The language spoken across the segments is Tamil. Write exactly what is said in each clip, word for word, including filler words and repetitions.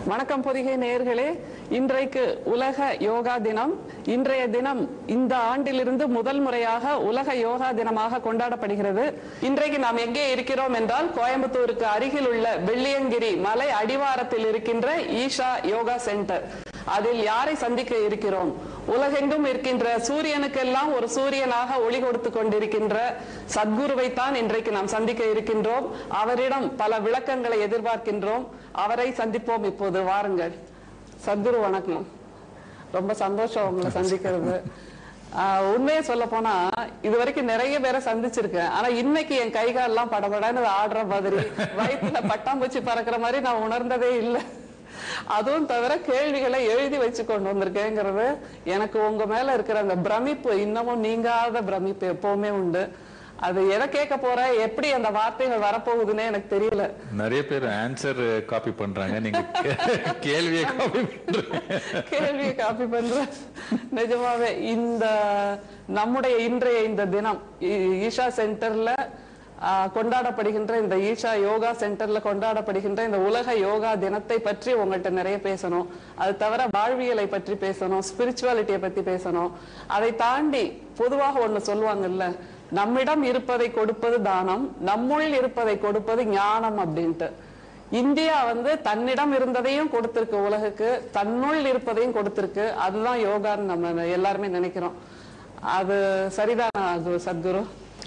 வணக்கம் பொதிகை நேயர்களே, இன்றைக்கு உலக யோகா தினம். இன்றைய தினம் இந்த ஆண்டிலிருந்து முதல் முறையாக உலக யோகா தினமாக கொண்டாடப்படுகிறது. இன்றைக்கு நாம் எங்கே இருக்கிறோம் என்றால், கோயம்புத்தூருக்கு அருகில் உள்ள வெள்ளியங்கிரி மலை அடிவாரத்தில் இருக்கின்ற ஈஷா யோகா சென்டர். அதில் யாரை சந்திக்க இருக்கிறோம்? உலகெங்கும் இருக்கின்ற சூரியனுக்கெல்லாம் ஒரு சூரியனாக ஒளி கொடுத்து கொண்டிருக்கின்ற சத்குருவை தான் இன்றைக்கு நாம் சந்திக்க இருக்கின்றோம். அவரிடம் பல விளக்கங்களை எதிர்பார்க்கின்றோம். அவரை சந்திப்போம் இப்போது. வாருங்கள். சத்குரு வணக்கம். ரொம்ப சந்தோஷம் உங்களை சந்திக்கிறது. ஆஹ் உண்மையை சொல்ல போனா இது வரைக்கும் நிறைய பேரை சந்திச்சிருக்கேன். ஆனா இன்னைக்கு என் கைகால் எல்லாம் படபடன்னு ஆடுற மாதிரி, வயிற்றுல பட்டாம்பூச்சி பறக்கிற மாதிரி நான் உணர்ந்ததே இல்லை. அதுவும் தவிர கேள்விகளை எழுதி வச்சு கொண்டு வந்திருக்கேங்கிறது எனக்கு உங்க மேல இருக்கிற அந்த பிரமிப்பு, இன்னமும் நீங்காத பிரமிப்பு எப்பவுமே உண்டு. அது எதை கேட்க போற, எப்படி அந்த வார்த்தைகள் வரப்போகுதுன்னு எனக்கு தெரியல. நிறைய பேர் ஆன்சர் காப்பி பண்றாங்க, நீங்க கேள்வியை காப்பி பண்றீங்க. கேள்வியை காப்பி பண்ற. நிஜமாவே இந்த நம்முடைய இன்றைய இந்த தினம் ஈஷா சென்டர்ல கொண்டாடப்படுகின்ற இந்த ஈஷா யோகா சென்டர்ல கொண்டாடப்படுகின்ற இந்த உலக யோகா தினத்தை பற்றி உங்கள்கிட்ட நிறைய பேசணும். அது தவிர வாழ்வியலை பற்றி பேசணும், ஸ்பிரிச்சுவாலிட்டியை பத்தி பேசணும். அதை தாண்டி பொதுவாக ஒண்ணு சொல்லுவாங்கல்ல, நம்மிடம் இருப்பதை கொடுப்பது தானம், நம்முள் இருப்பதை கொடுப்பது ஞானம் அப்படின்ட்டு. இந்தியா வந்து தன்னிடம் இருந்ததையும் கொடுத்திருக்கு உலகுக்கு, தன்னுள் இருப்பதையும் கொடுத்திருக்கு. அதுதான் யோகான்னு நம்ம எல்லாருமே நினைக்கிறோம். அது சரிதானா சத்குரு?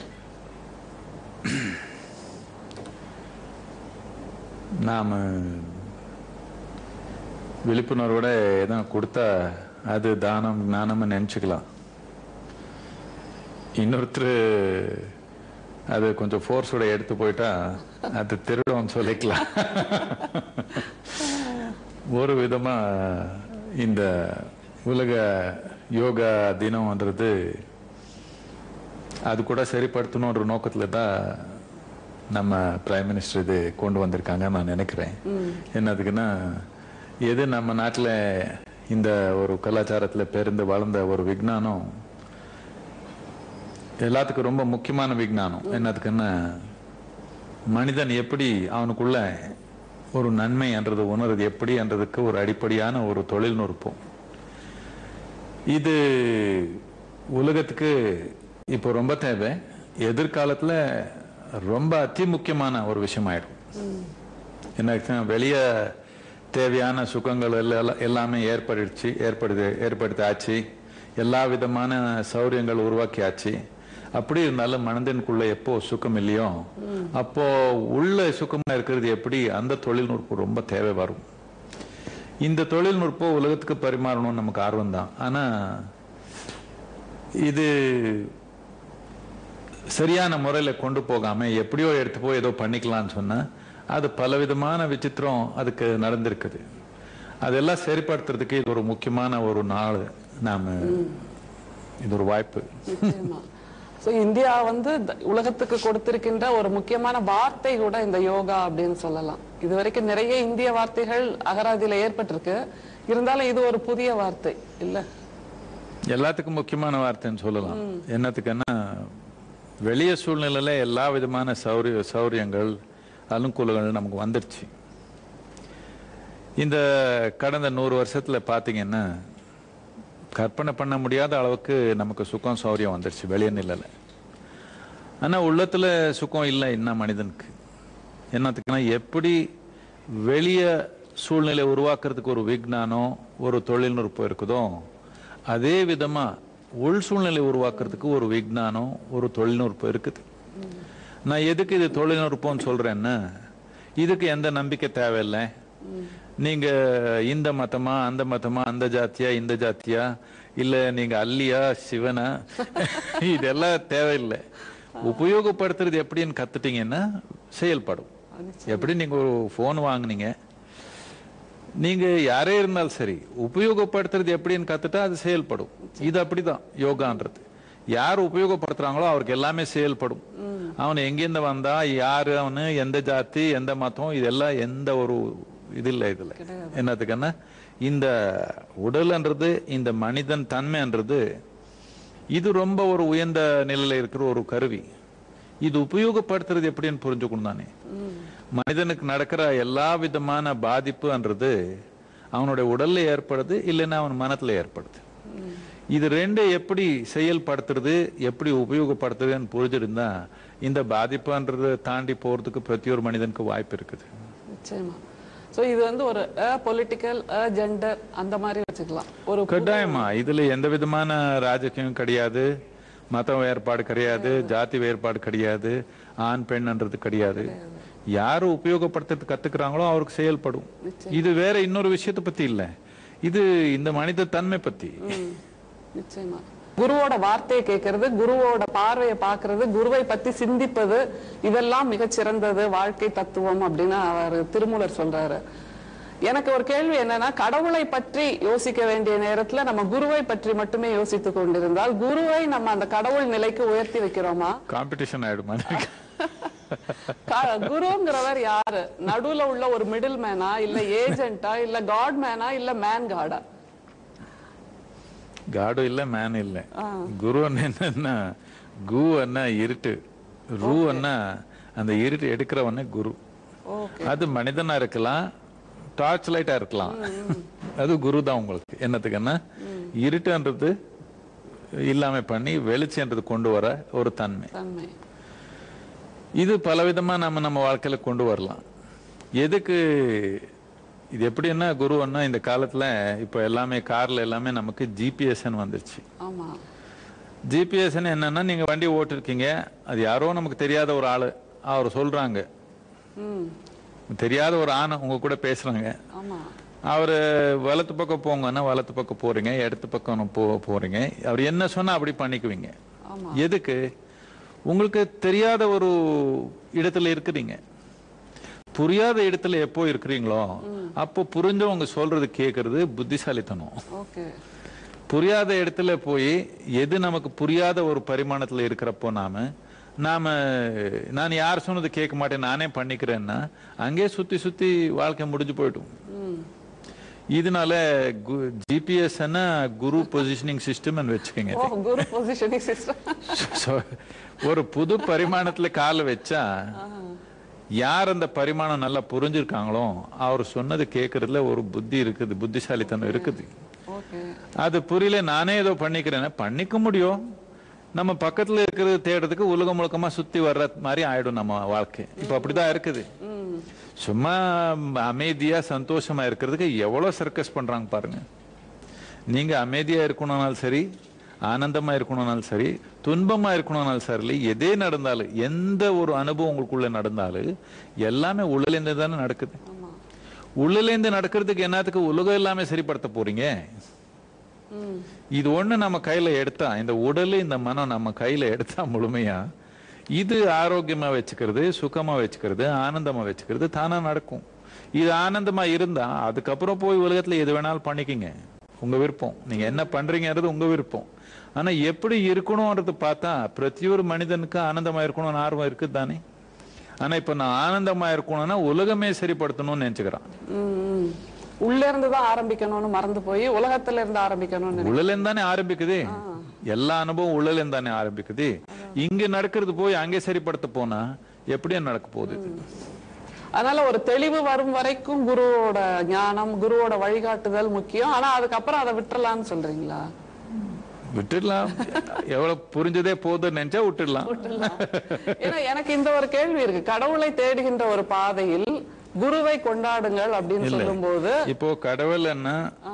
நாம விழிப்புணர்வோட எதுவும் கொடுத்தா அது தானம் ஞானம் நினைச்சுக்கலாம். இன்னொருத்தர் அது கொஞ்சம் ஃபோர்ஸோட எடுத்து போயிட்டா அது திருடம் சொல்லிக்கலாம். ஒரு விதமா இந்த உலக யோகா தினம்ன்றது அது கூட சரிப்படுத்தணும் ஒரு நோக்கத்துல தான் நம்ம பிரைம் மினிஸ்டர் இது கொண்டு வந்திருக்காங்க நான் நினைக்கிறேன். என்னதுக்குன்னா, எது நம்ம நாட்டில் இந்த ஒரு கலாச்சாரத்தில் பிறந்து வளர்ந்த ஒரு விஞ்ஞானம் எல்லாத்துக்கும் ரொம்ப முக்கியமான விஞ்ஞானம். என்னதுக்குன்னா, மனிதன் எப்படி அவனுக்குள்ள ஒரு நன்மை என்றது உணர்றது எப்படி என்றதுக்கு ஒரு அடிப்படையான ஒரு தொழில்நுட்பம். இது உலகத்துக்கு இப்போ ரொம்ப தேவை. எதிர்காலத்துல ரொம்ப அதி முக்கியமான ஒரு விஷயம் ஆயிடும். என்ன, வெளியே தேவையான சுகங்கள் எல்லாம் எல்லாமே ஏற்படுச்சு ஏற்படுது ஏற்படுத்தாச்சு எல்லா விதமான சௌரியங்கள் உருவாக்கியாச்சு. அப்படி இருந்தாலும் மனிதனுக்குள்ள எப்போ சுகம் இல்லையோ அப்போ உள்ள சுகமா இருக்கிறது எப்படி, அந்த தொழில்நுட்பம் ரொம்ப தேவை வரும். இந்த தொழில்நுட்பம் உலகத்துக்கு பரிமாறணும்னு நமக்கு ஆர்வம் தான். ஆனா இது சரியான முறையில கொண்டு போகாம எப்படியோ எடுத்து போய் ஏதோ பண்ணிக்கலாம்னு சொன்னா அது பலவிதமான விசித்திரம் அதுக்கு நடந்திருக்குது. அதெல்லாம் சரிப்படுத்துறதுக்கு இது ஒரு முக்கியமான ஒரு நாள். நாம இது ஒரு வாய்ப்பு. இந்தியா வந்து உலகத்துக்கு கொடுத்திருக்கின்ற ஒரு முக்கியமான வார்த்தை கூட இந்த யோகா அப்படின்னு சொல்லலாம். இது வரைக்கும் நிறைய இந்திய வார்த்தைகள் அகராதியில ஏற்பட்டிருக்கு. இருந்தாலும் இது ஒரு புதிய வார்த்தை இல்ல, எல்லாத்துக்கும் முக்கியமான வார்த்தைன்னு சொல்லலாம். என்னத்துக்குன்னா, வெளிய சூழ்நிலையில எல்லா விதமான சௌரிய சௌரியங்கள் அனுகூலங்கள் நமக்கு வந்துடுச்சு. இந்த கடந்த நூறு வருஷத்துல பாத்தீங்கன்னா கற்பனை பண்ண முடியாத அளவுக்கு நமக்கு சுகம் சௌரியம் வந்துடுச்சு வெளிய நிலையில. ஆனா உள்ளத்துல சுகம் இல்லை இன்னும் மனிதனுக்கு. என்னத்துக்குன்னா, எப்படி வெளிய சூழ்நிலை உருவாக்குறதுக்கு ஒரு விஞ்ஞானம் ஒரு தொழில்நுட்பம் இருக்குதோ, அதே விதமா உள் சூழ்நிலை உருவாக்குறதுக்கு ஒரு விஞ்ஞானம் ஒரு தொழில்நுட்பம் இருக்குது. நான் எதுக்கு இது தொழில்நுட்பம் சொல்றேன்னா, இதுக்கு எந்த நம்பிக்கை தேவையில்லை. நீங்க இந்த மதமா அந்த மதமா அந்த ஜாத்தியா இந்த ஜாத்தியா இல்ல நீங்க அல்லியா சிவனா இதெல்லாம் தேவையில்லை. உபயோகப்படுத்துறது எப்படின்னு கத்துட்டீங்கன்னா செயல்படும். எப்படி நீங்க ஒரு போன் வாங்குனீங்க, நீங்க யாரே இருந்தாலும் சரி உபயோகப்படுத்துறது எப்படின்னு கத்துட்டா அது செயல்படும். இது அப்படிதான் யோகான்றது. யார் உபயோகப்படுத்துறாங்களோ அவருக்கு எல்லாமே செயல்படும். அவன் எங்கிருந்து வந்தா, யாரு அவனு, எந்த ஜாதி எந்த மதம், இதெல்லாம் எந்த ஒரு இது இல்லை இதுல. என்னத்துக்குன்னா, இந்த உடல்ன்றது இந்த மனிதன் தன்மைன்றது இது ரொம்ப ஒரு உயர்ந்த நிலையில இருக்கிற ஒரு கருவி. இது உபயோகப்படுத்துறது எப்படின்னு புரிஞ்சுக்கணும் தானே. மனிதனுக்கு நடக்கிற எல்லா விதமான பாதிப்புன்றது அவனுடைய உடல்ல ஏற்படுது, இல்லைன்னா அவன் மனத்துல ஏற்படுது. இது ரெண்டு எப்படி செயல்படுத்துறது, எப்படி உபயோகப்படுத்துறதுன்னு புரிஞ்சிருந்தா இந்த பாதிப்புன்றதை தாண்டி போறதுக்கு பிரதி ஒரு மனிதனுக்கு வாய்ப்பு இருக்குது. நிச்சயமா. சோ இது வந்து ஒரு பொலிட்டிக்கல் ஜெண்டர் அந்த மாதிரி வச்சுக்கலாம். ஒரு கட்டாயமா இதுல எந்த விதமான ராஜகீயம் கிடையாது, மத வேறுபாடு கிடையாது, ஜாதி வேறுபாடு கிடையாது, ஆண் பெண்ன்றது கிடையாது. யாரு உபயோகப்படுத்துறது கத்துக்கிறாங்களோ அவருக்கு செயல்படும். இது வேற இன்னொரு விஷயத்தை பத்தி இல்ல, இது இந்த மனித தன்மை பத்தி. நிச்சயமா குருவோட வார்த்தையை கேட்கறது, குருவோட பார்வையை பார்க்கறது, குருவை பத்தி சிந்திப்பது, இதெல்லாம் மிகச் சிறந்தது வாழ்க்கை தத்துவம் அப்படின்னு அவர் திருமூலர் சொல்றாரு. எனக்கு ஒரு கேள்வி என்னன்னா, கடவுளை பற்றி யோசிக்க வேண்டிய நேரத்துல நம்ம குருவை பற்றி மட்டுமே யோசித்துக் கொண்டிருந்தால் குருவை நம்ம அந்த கடவுள் நிலைக்கு உயர்த்தி வைக்கிறோமா? காம்படிஷன் ஆயிடுமா? குருங்கிறவர் யாரு? நடுவுல உள்ள ஒரு மிடில் மேனா, இல்ல ஏஜென்டா, இல்ல காட் மேனா, இல்ல மேன் காடா? காடும் இல்ல மேன் இல்ல. குரு என்னன்னா, கு அண்ணா இருட்டு, ரூ அண்ணா அந்த இருட்டு எடுக்கிறவன குரு. அது மனிதனா இருக்கலாம், டார்ச் லைட்டா இருக்கலாம், அது குரு தான் உங்களுக்கு. என்னத்துக்குன்னா இருட்டுன்றது இல்லாம பண்ணி வெளிச்சன்றது கொண்டு வர ஒரு தன்மை. இது பலவிதமா நம்ம நம்ம வாழ்க்கையில கொண்டு வரலாம். எதுக்கு இது எப்படின்னா, குருன்னா இந்த காலத்துல இப்ப எல்லாமே கார்ல எல்லாமே நமக்கு ஜிபிஎஸ் வந்துருச்சு. ஜிபிஎஸ் என்னன்னா, நீங்க வண்டி ஓட்டிருக்கீங்க, அது யாரோ நமக்கு தெரியாத ஒரு ஆளு, அவர் சொல்றாங்க, தெரியாத ஒரு ஆணை உங்க கூட பேசுறாங்க, அவரு வலத்து பக்கம் போங்கன்னா வலத்து பக்கம் போறீங்க, இடத்து பக்கம் போ போறீங்க அவர் என்ன சொன்னா அப்படி பண்ணிக்குவீங்க. எதுக்கு? உங்களுக்கு தெரியாத ஒரு இடத்துல இருக்கிறீங்க. புரியாத இடத்துல எப்போ இருக்கிறீங்களோ அப்போ புரிஞ்சவங்க சொல்றது கேட்கறது புத்திசாலித்தனம். புரியாத இடத்துல போய் எது நமக்கு புரியாத ஒரு பரிமாணத்துல இருக்கிறப்போ நாம நாம நான் யார் சொன்னது கேட்க மாட்டேன் நானே பண்ணிக்கிறேன்னா அங்கே சுத்தி சுத்தி வாழ்க்கை முடிஞ்சு போயிடும். இதனால ஜிபிஎஸ் குரு பொசிஷனிங் சிஸ்டம் வச்சுக்கோங்க. ஒரு புது பரிமாணத்துல கால வச்சா யார் அந்த பரிமாணம் நல்லா புரிஞ்சிருக்காங்களோ அவர் சொன்னது கேட்கறதுல ஒரு புத்தி இருக்குது, புத்திசாலித்தனம் இருக்குது. அது புரியல நானே ஏதோ பண்ணிக்கிறேன், பண்ணிக்க முடியும். நம்ம பக்கத்துல இருக்கிறது தேடுறதுக்கு உலகம் முழுக்கமா சுத்தி வர்ற மாதிரி ஆயிடும் நம்ம வாழ்க்கை. இப்ப அப்படிதான் இருக்குது. சும்மா அமைதியா சந்தோஷமா இருக்கிறதுக்கு எவ்வளவு சர்க்கஸ் பண்றாங்க பாருங்க. நீங்க அமைதியா இருக்கணும்னாலும் சரி, ஆனந்தமா இருக்கணும்னாலும் சரி, துன்பமா இருக்கணும்னாலும் சரி, எதே நடந்தாலும் எந்த ஒரு அனுபவம் உங்களுக்குள்ள நடந்தாலும் எல்லாமே உள்ளலேந்து தானே நடக்குது. உள்ளலேந்து நடக்கிறதுக்கு என்னத்துக்கு உலகம் எல்லாமே சரிப்படுத்த போறீங்க? இது ஒண்ணு நம்ம கையில எடுத்தா, இந்த உடல் இந்த மனம் நம்ம கையில எடுத்தா முழுமையா இது ஆரோக்கியமா வச்சுக்கிறது, சுகமா வச்சுக்கிறது, ஆனந்தமா வச்சுக்கிறது தானா நடக்கும். இது ஆனந்தமா இருந்தா அதுக்கப்புறம் போய் உலகத்துல எது வேணாலும் பண்ணிக்கிங்க, உங்க விருப்பம். நீங்க என்ன பண்றீங்கிறது உங்க விருப்பம். ஆனா எப்படி இருக்கணும்ன்றது பார்த்தா பிரதி ஒரு மனிதனுக்கு ஆனந்தமா இருக்கணும்னு ஆர்வம் இருக்குது தானே. ஆனா இப்ப நான் ஆனந்தமா இருக்கணும்னா உலகமே சரிப்படுத்தணும்னு நினைச்சுக்கிறான். உள்ள இருந்துதான் ஆரம்பிக்கணும்னு மறந்து போய் உலகத்துல இருந்து ஆரம்பிக்கணும். உள்ளல இருந்தானே ஆரம்பிக்குது, எல்லா அனுபவம் உள்ளல இருந்தானே ஆரம்பிக்குது. இங்க நடக்கிறது போய் அங்கே சரிப்படுத்த போனா எப்படியா நடக்க போகுது? அதனால ஒரு தெளிவு வரும் வரைக்கும் குருவோட ஞானம், குருவோட வழிகாட்டுதல் முக்கியம். ஆனா அதுக்கப்புறம் அதை விட்டுறலாம்னு சொல்றீங்களா? விட்டுடலாம், எவ்வளவு புரிஞ்சதே போதுன்னு நினைச்சா விட்டுடலாம். ஏன்னா எனக்கு இந்த ஒரு கேள்வி இருக்கு, கடவுளை தேடுகின்ற ஒரு பாதையில் குருவை கொண்டாடுங்கள் அப்படின்னு சொல்லும் போது, இப்போ கடவுள் என்ன,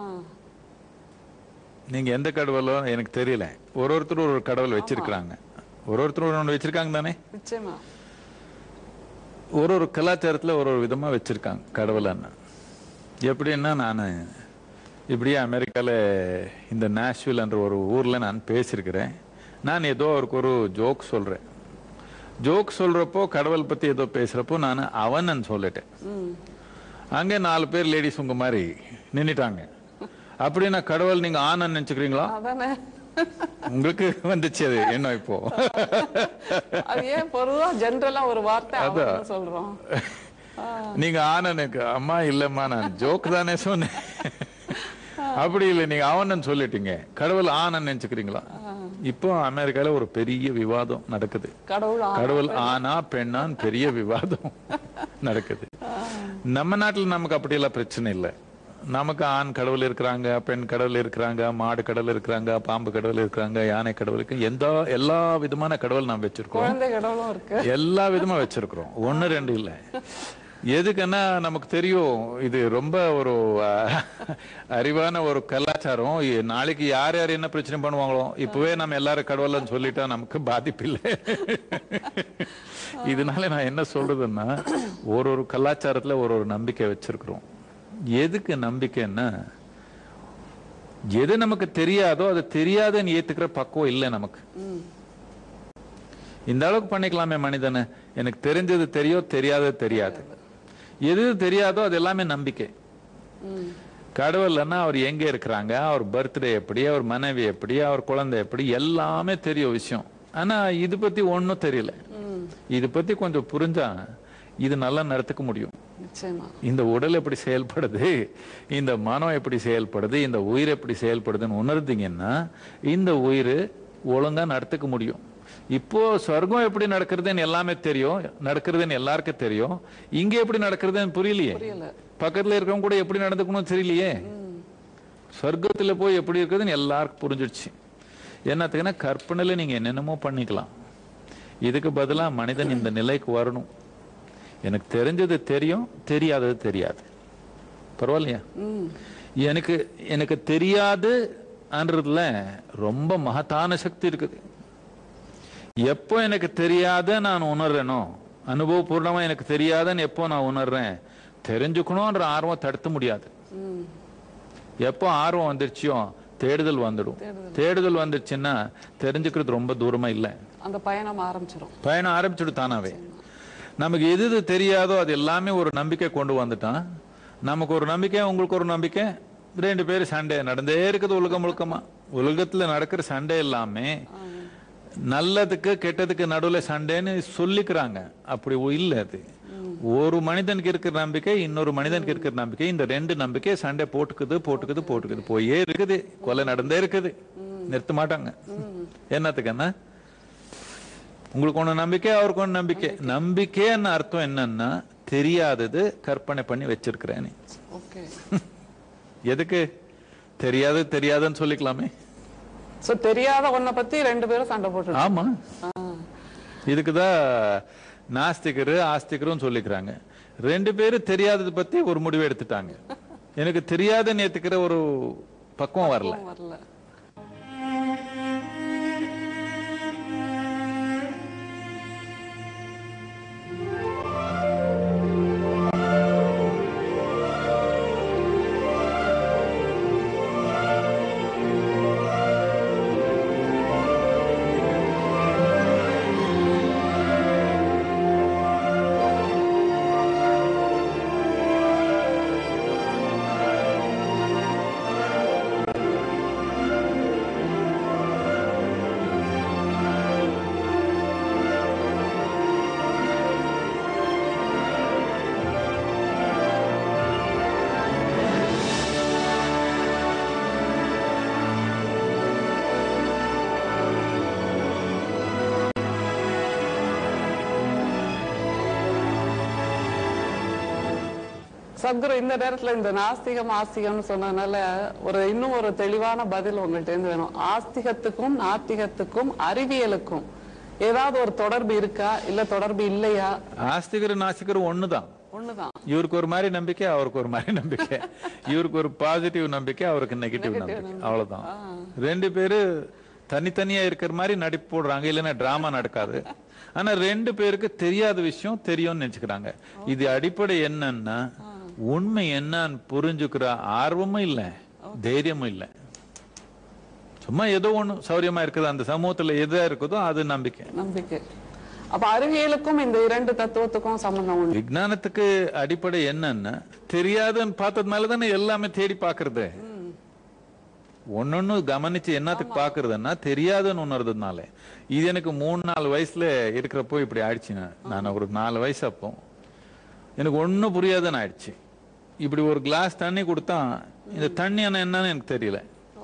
நீங்க எந்த கடவுளோ எனக்கு தெரியல, ஒரு ஒருத்தர் ஒரு கடவுள் வச்சிருக்காங்க, ஒரு ஒருத்தர் ஒன்று வச்சிருக்காங்க தானே. நிச்சயமா ஒரு ஒரு கலாச்சாரத்துல ஒரு ஒரு விதமா வச்சிருக்காங்க கடவுள் என்ன. எப்படின்னா, நான் இப்படியே அமெரிக்கால இந்த நேஷ்வில் என்ற ஒரு ஊர்ல நான் பேசியிருக்கிறேன். நான் ஏதோ அவருக்கு ஒரு ஜோக் சொல்றேன். ஜோக் சொல்றப்போ கடவுள் பத்தி ஏதோ பேசுறப்போ நான் அவன் சொல்லிட்டேன். அங்கே நாலு பேர் லேடிஸ் உங்க மாதிரி நின்னுட்டாங்க. அப்படின்னா கடவுள் நீங்க ஆனன்னு நினைச்சுக்கிறீங்களா? உங்களுக்கு வந்துச்சு அது என்ன? இப்போ ஒரு வார்த்தை சொல்றோம், நீங்க ஆனனுக்கு அம்மா இல்லம்மா நான் ஜோக் தானே சொன்னேன். அப்படி இல்லை, நீங்க அவன் சொல்லிட்டீங்க, கடவுள் ஆனன்னு நினைச்சுக்கிறீங்களா? இப்போ அமெரிக்கால ஒரு பெரிய விவாதம் நடக்குது. கடவுள் ஆனா பெண்ணான் பெரிய விவாதம் நடக்குது. நம்ம நாட்டுல நமக்கு அப்படி எல்லாம் பிரச்சனை இல்லை. நமக்கு ஆண் கடவுள் இருக்கிறாங்க, பெண் கடவுள் இருக்கிறாங்க, மாடு கடவுள் இருக்கிறாங்க, பாம்பு கடவுள் இருக்கிறாங்க, யானை கடவுள் இருக்கு, எந்த எல்லா விதமான கடவுள் நாம் வச்சிருக்கோம். குழந்தை கடவுளும் இருக்கு. எல்லா விதமா வச்சிருக்கிறோம், ஒன்னு ரெண்டு இல்ல. எதுக்குன்னா நமக்கு தெரியும் இது ரொம்ப ஒரு அறிவான ஒரு கலாச்சாரம். நாளைக்கு யார் யார் என்ன பிரச்சனை பண்ணுவாங்களோ, இப்பவே நம்ம எல்லாரும் கடவுள்னு சொல்லிட்டா நமக்கு பாதிப்பு இல்லை. இதனால நான் என்ன சொல்றதுன்னா, ஒரு ஒரு கலாச்சாரத்துல ஒரு ஒரு நம்பிக்கை வச்சிருக்கிறோம். எதுக்கு நம்பிக்கைன்னா, எது நமக்கு தெரியாதோ அது தெரியாதுன்னு ஏத்துக்கிற பக்குவம் இல்லை நமக்கு. இந்த அளவுக்கு பண்ணிக்கலாமே மனிதனை, எனக்கு தெரிஞ்சது தெரியும், தெரியாதது தெரியாது. எது தெரியாதோ அது எல்லாமே நம்பிக்கை. கடவுள்னா அவர் எங்க இருக்கிறாங்க, அவர் பர்த்டே எப்படி, அவர் மனைவி எப்படி, அவர் குழந்தை எப்படி, எல்லாமே தெரியும் விஷயம். ஆனா இது பத்தி ஒன்னும் தெரியல. இது பத்தி கொஞ்சம் புரிஞ்சா இது நல்லா நடத்துக்க முடியும். இந்த உடல் எப்படி செயல்படுது, இந்த மனம் எப்படி செயல்படுது, இந்த உயிர் எப்படி செயல்படுதுன்னு உணர்ந்தீங்கன்னா இந்த உயிர் ஒழுங்கா நடத்துக்க முடியும். இப்போ சொர்க்கம் எப்படி நடக்கிறதுன்னு எல்லாமே தெரியும், நடக்கிறதுன்னு எல்லாருக்கும் தெரியும். இங்க எப்படி நடக்கிறதுன்னு புரியலையே. பக்கத்துல இருக்கவங்க கூட எப்படி நடந்துக்கணும் தெரியலையே. சொர்க்கத்துல போய் எப்படி இருக்குதுன்னு எல்லாருக்கும் புரிஞ்சிடுச்சு. என்னத்துக்குன்னா கற்பனையில நீங்க என்னென்னமோ பண்ணிக்கலாம். இதுக்கு பதிலா மனிதன் இந்த நிலைக்கு வரணும். எனக்கு தெரிஞ்சது தெரியும், தெரியாதது தெரியாது. பரவாயில்லையா? எனக்கு எனக்கு தெரியாதுன்றதுல ரொம்ப மகத்தான சக்தி இருக்குது. எப்போ எனக்கு தெரியாத நான் உணர்றேனோ, அனுபவபூர்ணமா எனக்கு தெரியாதன்னு எப்போ நான் உணர்றேன், தெரிஞ்சுக்கணும்ன்ற ஆர்வம் தடுத்த முடியாது. எப்போ ஆர்வம் வந்துருச்சியோ தேடுதல் வந்துடும். தேடுதல் வந்துருச்சுன்னா தெரிஞ்சுக்கிறது ரொம்ப தூரமா இல்லை, அந்த பயணம் ஆரம்பிச்சிடும். பயணம் ஆரம்பிச்சுடும் தானாவே. நமக்கு எது எது தெரியாதோ அது எல்லாமே ஒரு நம்பிக்கை கொண்டு வந்துட்டான். நமக்கு ஒரு நம்பிக்கை, உங்களுக்கு ஒரு நம்பிக்கை, ரெண்டு பேரும் சண்டை நடந்தே இருக்குது உலகம் முழுக்கமா. உலகத்துல நடக்கிற சண்டை எல்லாமே நல்லதுக்கு கெட்டதுக்கு நடுவுல சண்டைன்னு சொல்லிக்கிறாங்க. அப்படி இல்லை. அது ஒரு மனிதனுக்கு இருக்கிற நம்பிக்கை, இன்னொரு மனிதனுக்கு இருக்கிற நம்பிக்கை, இந்த ரெண்டு நம்பிக்கை சண்டை போட்டுக்குது போட்டுக்குது போட்டுக்குது போயே இருக்குது. கொலை நடந்தே இருக்குது, நிறுத்த மாட்டாங்க. என்னத்துக்குன்னா உங்களுக்கு ஒண்ணு நம்பிக்கை, அவருக்கு ஒண்ணு நம்பிக்கை. நம்பிக்கைன்னு அர்த்தம் என்னன்னா தெரியாதது கற்பனை பண்ணி வச்சிருக்கிறேன். எதுக்கு தெரியாது தெரியாதுன்னு சொல்லிக்கலாமே. தெரியாத ஒன்ன பத்தி ரெண்டு பேரும் சண்டை போட்டு. ஆமா, இதுக்குதான் நாஸ்திகரு ஆஸ்திகரும் சொல்லிக்கிறாங்க. ரெண்டு பேரும் தெரியாதது பத்தி ஒரு முடிவு எடுத்துட்டாங்க. எனக்கு தெரியாதுன்னு ஏத்துக்கிற ஒரு பக்குவம் வரல. சத்குரு, இந்த நேரத்துல இந்த நாஸ்திகம் ஆஸ்திகம்னு சொன்னதுனால ஒரு இன்னும் ஒரு தெளிவான பதில் உங்கள்ட்ட இருந்து வேணும். ஆஸ்திகத்துக்கும் நாத்திகத்துக்கும் அறிவியலுக்கும் ஏதாவது ஒரு தொடர்பு இருக்கா, இல்ல தொடர்பு இல்லையா? ஆஸ்திகரும் நாஸ்திகரும் ஒண்ணுதான். ஒண்ணுதான். இவருக்கு ஒரு மாதிரி நம்பிக்கை, அவருக்கு ஒரு மாதிரி நம்பிக்கை. இவருக்கு ஒரு பாசிட்டிவ் நம்பிக்கை, அவருக்கு நெகட்டிவ் நம்பிக்கை, அவ்வளவுதான். ரெண்டு பேரு தனித்தனியா இருக்கிற மாதிரி நடிப்பு போடுறாங்க, இல்லைன்னா டிராமா நடக்காது. ஆனா ரெண்டு பேருக்கு தெரியாத விஷயம் தெரியும்னு நினைச்சுக்கிறாங்க. இது அடிப்படை என்னன்னா, உண்மை என்னன்னு புரிஞ்சுக்கிற ஆர்வமும் இல்லை, தைரியமும் இல்லை. சும்மா ஏதோ ஒண்ணு சௌரியமா இருக்குது, அந்த சமூகத்துல எதா இருக்குதோ அது நம்பிக்கை. நம்பிக்கை. அப்ப அறிவியலுக்கும் இந்த இரண்டு தத்துவத்துக்கும் சம்பந்தம் உண்டு. விஞ்ஞானத்துக்கு அடிப்படை என்னன்னா, தெரியாதுன்னு பார்த்ததுனால தானே எல்லாமே தேடி பாக்குறது. ஒன்னொன்னு கவனிச்சு என்னத்துக்கு பாக்குறதுன்னா தெரியாதுன்னு உணர்றதுனால. இது எனக்கு மூணு நாலு வயசுல இருக்கிறப்போ இப்படி ஆயிடுச்சுங்க. நான் ஒரு நாலு வயசு அப்போ எனக்கு ஒன்னும் புரியாதுன்னு ஆயிடுச்சு. இப்படி ஒரு கிளாஸ் தண்ணி கொடுத்தா இந்த தண்ணி என்னன்னு எனக்கு தெரியல.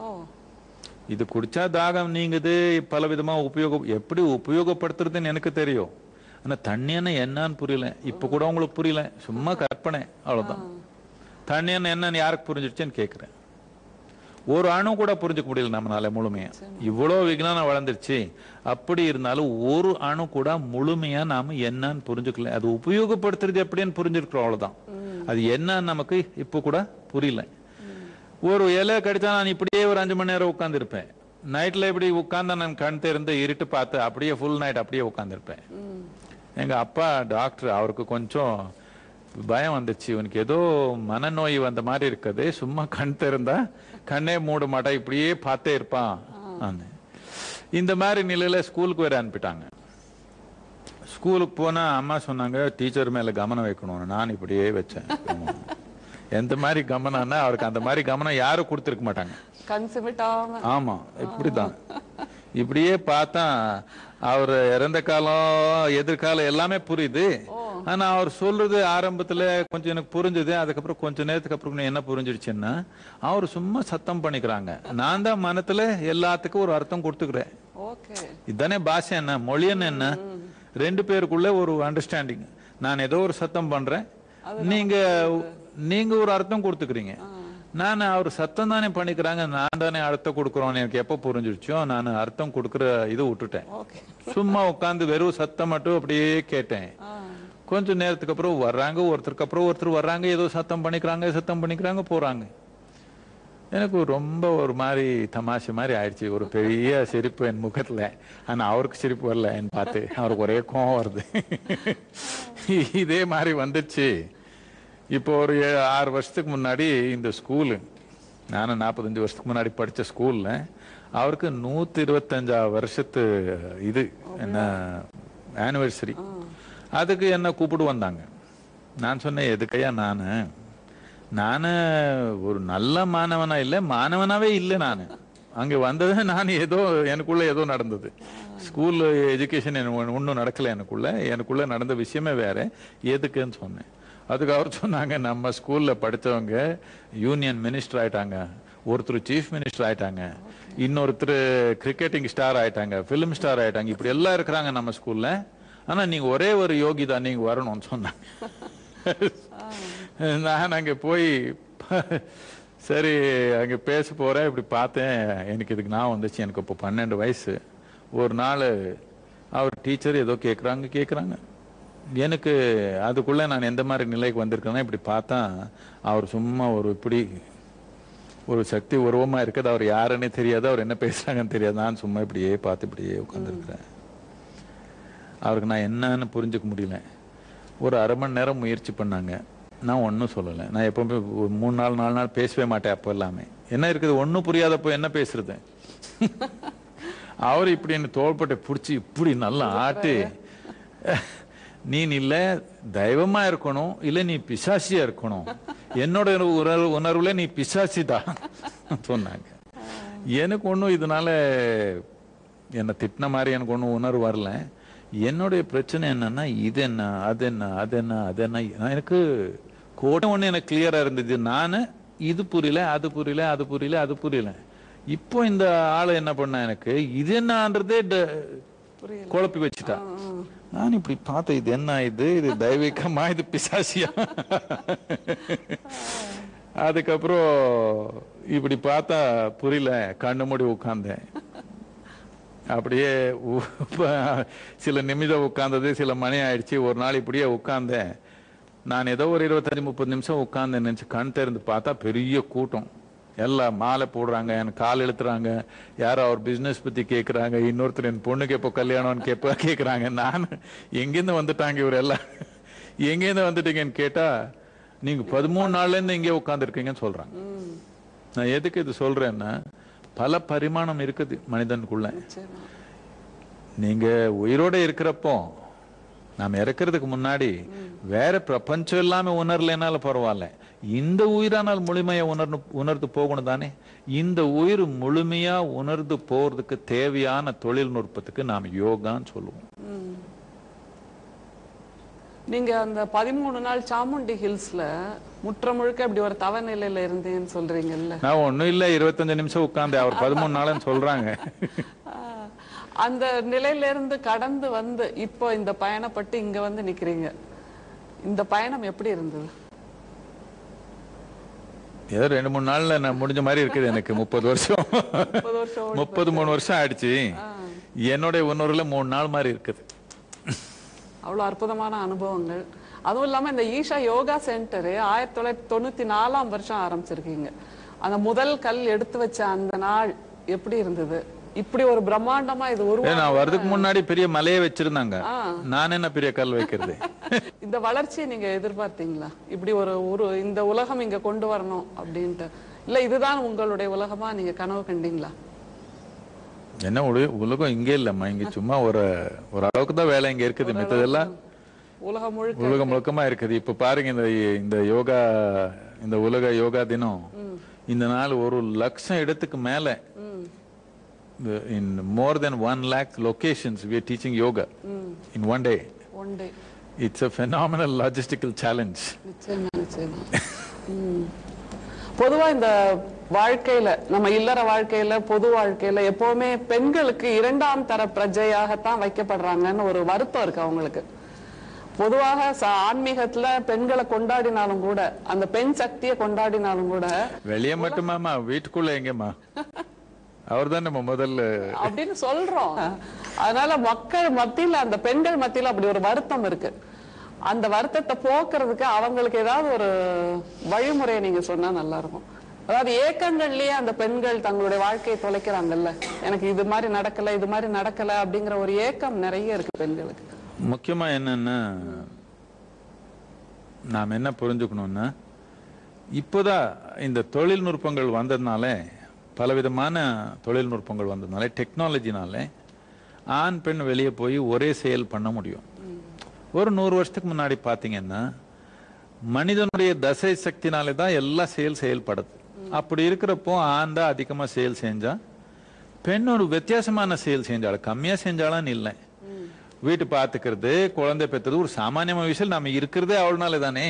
இது குடிச்சா தாகம் நீங்குது, பல விதமா உபயோகம், எப்படி உபயோகப்படுத்துறதுன்னு எனக்கு தெரியும். ஆனா தண்ணி என்னன்னு புரியல. இப்ப கூட உங்களுக்கு புரியல, சும்மா கற்பனை, அவ்வளவுதான். தண்ணின்னு என்னன்னு யாருக்கு புரிஞ்சிடுச்சுன்னு கேட்குறேன். ஒரு அணு கூட புரிஞ்சுக்க முடியல நம்மளால முழுமையா. இவ்வளோ விஞ்ஞானம் வளர்ந்துருச்சு, அப்படி இருந்தாலும் ஒரு அணு கூட முழுமையா நாம என்னன்னு புரிஞ்சுக்கல. அது உபயோகப்படுத்துறது எப்படின்னு புரிஞ்சிருக்கிறோம், அவ்வளவுதான். அது என்னன்னு நமக்கு இப்ப கூட புரியல. ஒரு இலை கடிச்சா நான் இப்படியே ஒரு அஞ்சு மணி நேரம் உட்கார்ந்து இருப்பேன். நைட்ல இப்படி உட்கார்ந்தா நான் கண் திறந்து இருட்டு பார்த்து அப்படியே ஃபுல் நைட் அப்படியே உட்கார்ந்துருப்பேன். எங்க அப்பா டாக்டர், அவருக்கு கொஞ்சம் பயம் வந்துச்சு. இவனுக்கு ஏதோ மனநோய் வந்த மாதிரி இருக்குது, சும்மா கண் திறந்தா கண்ணே மூட மாட்டா, இப்படியே பார்த்தே இருப்பான். இந்த மாதிரி நிலையில ஸ்கூலுக்கு வேற அனுப்பிட்டாங்க. ஸ்கூலுக்கு போனா அம்மா சொன்னாங்க டீச்சர் மேல கவனம் வைக்கணும்னு. நான் இப்படியே வச்சேன். எந்த மாதிரி கவனம்னா அவருக்கு அந்த மாதிரி கவனம் யாரும் கொடுத்துருக்க மாட்டாங்க. ஆமா, இப்படிதான் இப்படியே பார்த்தா அவர் இறந்த காலம் எதிர்காலம் எல்லாமே புரியுது. ஆனா அவர் சொல்றது ஆரம்பத்துல கொஞ்சம் எனக்கு புரிஞ்சுது. அதுக்கப்புறம் கொஞ்ச நேரத்துக்கு அப்புறம் என்ன புரிஞ்சிடுச்சுன்னா, அவர் சும்மா சத்தம் பண்ணிக்கிறாங்க. நான் தான் மனத்துல எல்லாத்துக்கும் ஒரு அர்த்தம் கொடுத்துக்கிறேன். இதுதானே பாஷை, என்ன மொழின்னு என்ன, ரெண்டு பேருக்குள்ள ஒரு அண்டர்ஸ்டாண்டிங். நான் ஏதோ ஒரு சத்தம் பண்றேன், நீங்க நீங்க ஒரு அர்த்தம் கொடுத்துக்கிறீங்க. நான் அவர் சத்தம் தானே பண்ணிக்கிறாங்க, நான் தானே அர்த்தம் கொடுக்குறோம். எனக்கு எப்ப புரிஞ்சிருச்சோ நான் அர்த்தம் கொடுக்குற இது விட்டுட்டேன். சும்மா உட்காந்து வெறும் சத்தம் மட்டும் அப்படியே கேட்டேன். கொஞ்ச நேரத்துக்கு அப்புறம் வர்றாங்க, ஒருத்தருக்கு அப்புறம் ஒருத்தர் வர்றாங்க, ஏதோ சத்தம் பண்ணிக்கிறாங்க சத்தம் பண்ணிக்கிறாங்க போறாங்க. எனக்கு ரொம்ப ஒரு மாதிரி தமாஷை மாதிரி ஆயிடுச்சு. ஒரு பெரிய சிரிப்பு என் முகத்துல. ஆனா அவருக்கு சிரிப்பு வரல என் பார்த்து, அவருக்கு ஒரே கோவம் வருது. இதே மாதிரி வந்துச்சு. இப்போ ஒரு ஆறு வருஷத்துக்கு முன்னாடி இந்த ஸ்கூலு, நானும் நாற்பத்தஞ்சு வருஷத்துக்கு முன்னாடி படிச்ச ஸ்கூல்ல அவருக்கு நூத்தி இருபத்தஞ்சா வருஷத்து இது என்ன ஆனிவர்சரி. அதுக்கு என்ன கூப்பிடு வந்தாங்க. நான் சொன்னேன் எதுக்கையா, நானு நானு ஒரு நல்ல மாணவனா இல்லை, மாணவனாவே இல்லை. நான் அங்க வந்தது நான் ஏதோ எனக்குள்ள ஏதோ நடந்தது. ஸ்கூல் எஜுகேஷன் ஒன்றும் நடக்கல எனக்குள்ள. எனக்குள்ள நடந்த விஷயமே வேற. எதுக்குன்னு சொன்னேன். அதுக்கு அவர் சொன்னாங்க, நம்ம ஸ்கூல்ல படித்தவங்க யூனியன் மினிஸ்டர் ஆயிட்டாங்க, ஒருத்தர் சீஃப் மினிஸ்டர் ஆயிட்டாங்க, இன்னொருத்தர் கிரிக்கெட்டிங் ஸ்டார் ஆயிட்டாங்க, பிலிம் ஸ்டார் ஆயிட்டாங்க, இப்படி எல்லாம் இருக்கிறாங்க நம்ம ஸ்கூல்ல. ஆனா நீங்க ஒரே ஒரு யோகி தான், நீங்க வரணும்னு சொன்னாங்க. நான் அங்க போய் சரி அங்க பேச போறேன். இப்படி பார்த்தேன், எனக்கு இதுக்கு நான் வந்துச்சு. எனக்கு இப்போ பன்னெண்டு வயசு. ஒரு நாள் அவர் டீச்சர் ஏதோ கேட்குறாங்க கேட்குறாங்க எனக்கு அதுக்குள்ள நான் எந்த மாதிரி நிலைக்கு வந்திருக்கேன்னா, இப்படி பார்த்தா அவர் சும்மா ஒரு இப்படி ஒரு சக்தி உருவமா இருக்குது. அவர் யாருன்னே தெரியாது, அவர் என்ன பேசுறாங்கன்னு தெரியாது. நான் சும்மா இப்படியே பார்த்து இப்படியே உட்காந்துருக்கிறேன். அவருக்கு நான் என்னன்னு புரிஞ்சுக்க முடியல. ஒரு அரை மணி நேரம் முயற்சி பண்ணாங்க. நான் ஒன்றும் சொல்லலை. நான் எப்பவுமே மூணு நாள் நாலு நாள் பேசவே மாட்டேன். அப்போ எல்லாமே என்ன இருக்குது, ஒன்றும் புரியாதப்போ என்ன பேசுறது. அவர் இப்படி என்ன தோள்பட்டை பிடிச்சி இப்படி நல்லா ஆட்டு, நீ இல்ல தெய்வமா இருக்கணும், இல்ல நீ பிசாசியா இருக்கணும், என்னோட உணர்வு உணர்வுல நீ பிசாசி தான் சொன்னாங்க. எனக்கு ஒன்றும் இதனால என்ன திட்டின மாதிரி எனக்கு ஒன்றும் உணர்வு வரல. என்னுடைய பிரச்சனை என்னன்னா, இது என்ன அது என்ன அது என்ன அது என்ன, எனக்கு கோட்டை ஒண்ணு எனக்கு கிளியரா இருந்தது. நானு இது புரியல அது புரியல அது புரியல அது புரியல. இப்போ இந்த ஆளு என்ன பண்ண, எனக்கு இது என்னன்றதே குழப்பி வச்சுட்டா. நான் இப்படி பார்த்தேன், இது என்ன, இது இது தெய்வீகமா இது பிசாசியா. அதுக்கப்புறம் இப்படி பார்த்தா புரியல, கண்ணு மூடி உட்கார்ந்தேன். அப்படியே சில நிமிடம் உட்கார்ந்தது, சில மணி ஆயிடுச்சு. ஒரு நாள் இப்படியே உட்கார்ந்தேன். நான் ஏதோ ஒரு இருபத்தஞ்சு முப்பது நிமிஷம் உட்கார்ந்தேன். நினைச்சு கண் திறந்து பார்த்தா பெரிய கூட்டம், எல்லாம் மாலை போடுறாங்க, எனக்கு கால் இழுத்துறாங்க, யாரோ அவர் பிசினஸ் பத்தி கேட்கறாங்க, இன்னொருத்தர் என் பொண்ணுக்கு எப்போ கல்யாணம்னு கேட்ப கேட்கறாங்க. நான் எங்கேருந்து வந்துட்டாங்க இவர் எல்லாம், எங்கேருந்து வந்துட்டீங்கன்னு கேட்டா, நீங்க பதிமூணு நாள்ல இருந்து இங்கே உட்கார்ந்துருக்கீங்கன்னு சொல்றாங்க. நான் எதுக்கு இது சொல்றேன்னா, பல பரிமாணம் இருக்குது மனிதனுக்குள்ள. நீங்க உயிரோட இருக்கிறப்போ, நாம இறக்கிறதுக்கு முன்னாடி வேற பிரபஞ்சம் எல்லாமே உணரலைனாலும் பரவாயில்ல, இந்த உயிரானால் முழுமையா உணர்ந்து உணர்ந்து போகணும் தானே. இந்த உயிர் முழுமையா உணர்ந்து போறதுக்கு தேவையான தொழில்நுட்பத்துக்கு நாம் யோகான்னு சொல்லுவோம். நீங்க அந்த பதிமூணு நாள் சாமுண்டி ஹில்ஸ்ல முற்ற முழுக்க அப்படி ஒரு தவ நிலையில இருந்தேன்னு சொல்றீங்கல்ல. நான் ஒண்ணும் இல்ல, இருபத்தஞ்சு நிமிஷம் உட்கார்ந்து அவர் பதிமூணு நாள்னு சொல்றாங்க. அந்த நிலையில இருந்து கடந்து வந்து இப்போ இந்த பயணப்பட்டு இங்க வந்து நிக்கிறீங்க. இந்த பயணம் எப்படி இருந்தது? ஏதோ ரெண்டு மூணு நாள்ல நான் முடிஞ்ச மாதிரி இருக்குது எனக்கு. முப்பது வருஷம் முப்பது வருஷம் முப்பது மூணு வருஷம் ஆயிடுச்சு. என்னுடைய ஒன்னொருல மூணு நாள் மாதிரி இருக்குது. அவ்வளவு அற்புதமான அனுபவங்கள். அதுவும் இல்லாம இந்த ஈஷா யோகா சென்டர் ஆயிரத்தி தொள்ளாயிரத்தி தொண்ணூத்தி நாலாம் வருஷம் ஆரம்பிச்சிருக்கீங்க. அந்த முதல் கல் எடுத்து வச்ச அந்த நாள் எப்படி இருந்தது? இப்படி ஒரு பிரம்மாண்டமா இது உருவாக நான் வரதுக்கு முன்னாடி பெரிய மலையை வச்சிருந்தாங்க. நான் என்ன பெரிய கல் வைக்கிறது? இந்த வளர்ச்சியை நீங்க எதிர்பார்த்தீங்களா? இப்படி ஒரு ஒரு இந்த உலகம் இங்க கொண்டு வரணும் அப்படின்ட்டு, இல்ல இதுதான் உங்களுடைய உலகமா நீங்க கனவு கண்டீங்களா? என்ன உலகம் இங்கே இல்லம்மா, இங்க சும்மா ஒரு ஒரு அளவுக்கு தான் வேலை இங்க இருக்குது. மித்ததெல்லாம் உலகம் முழுக்க உலகம் முழுக்கமா இருக்குது. இப்ப பாருங்க, இந்த இந்த யோகா இந்த உலக யோகா தினம் இந்த நாள் ஒரு லட்சம் இடத்துக்கு மேல, in more than one lakh locations we are teaching yoga in one day. One day. It's a phenomenal logistical challenge. நிச்சயமா நிச்சயமா. பொதுவா இந்த வாழ்க்கையில, நம்ம இல்லற வாழ்க்கையில, பொது வாழ்க்கையில எப்பவுமே பெண்களுக்கு இரண்டாம் தர பிரஜையாகத்தான் வைக்கப்படுறாங்கன்னு ஒரு வருத்தம் இருக்கு அவங்களுக்கு. பொதுவாக ஆன்மீகத்துல பெண்களை கொண்டாடினாலும் கூட, அந்த பெண் சக்தியை கொண்டாடினாலும் கூட, வெளியே மட்டுமாமா, வீட்டுக்குள்ள எங்கம்மா அவர் தான் நம்ம முதல்ல அப்படின்னு சொல்றோம். அதனால மக்கள் மத்தியில, அந்த பெண்கள் மத்தியில அப்படி ஒரு வருத்தம் இருக்கு. அந்த வருத்தத்தை போக்குறதுக்கு அவங்களுக்கு ஏதாவது ஒரு வழிமுறையை நீங்க சொன்னா நல்லா இருக்கும். அதாவது ஏக்கங்கள்லயே அந்த பெண்கள் தங்களுடைய வாழ்க்கையை தொலைக்கிறாங்கல்ல, எனக்கு இது மாதிரி நடக்கல இது மாதிரி நடக்கல அப்படிங்கிற ஒரு ஏக்கம் நிறைய இருக்கு பெண்களுக்கு. முக்கியமா என்னன்னா, நாம் என்ன புரிஞ்சுக்கணும்னா, இப்போதான் இந்த தொழில்நுட்பங்கள் வந்ததுனால, பலவிதமான தொழில்நுட்பங்கள் வந்ததுனால, டெக்னாலஜினால ஆண் பெண் வெளியே போய் ஒரே செயல் பண்ண முடியும். ஒரு நூறு வருஷத்துக்கு முன்னாடி பாத்தீங்கன்னா மனிதனுடைய தசை சக்தினாலே தான் எல்லா செயல் செயல்படுது. அப்படி இருக்கிறப்போ ஆண் தான் அதிகமா செயல் செஞ்சா, பெண் ஒரு வித்தியாசமான செயல் செஞ்சாலும், கம்மியா செஞ்சாலும் இல்லை. வீட்டு பாத்துக்கிறது, குழந்தை பெற்றது ஒரு சாமானியமான விஷயம். நம்ம இருக்கிறதே அவள்னால தானே.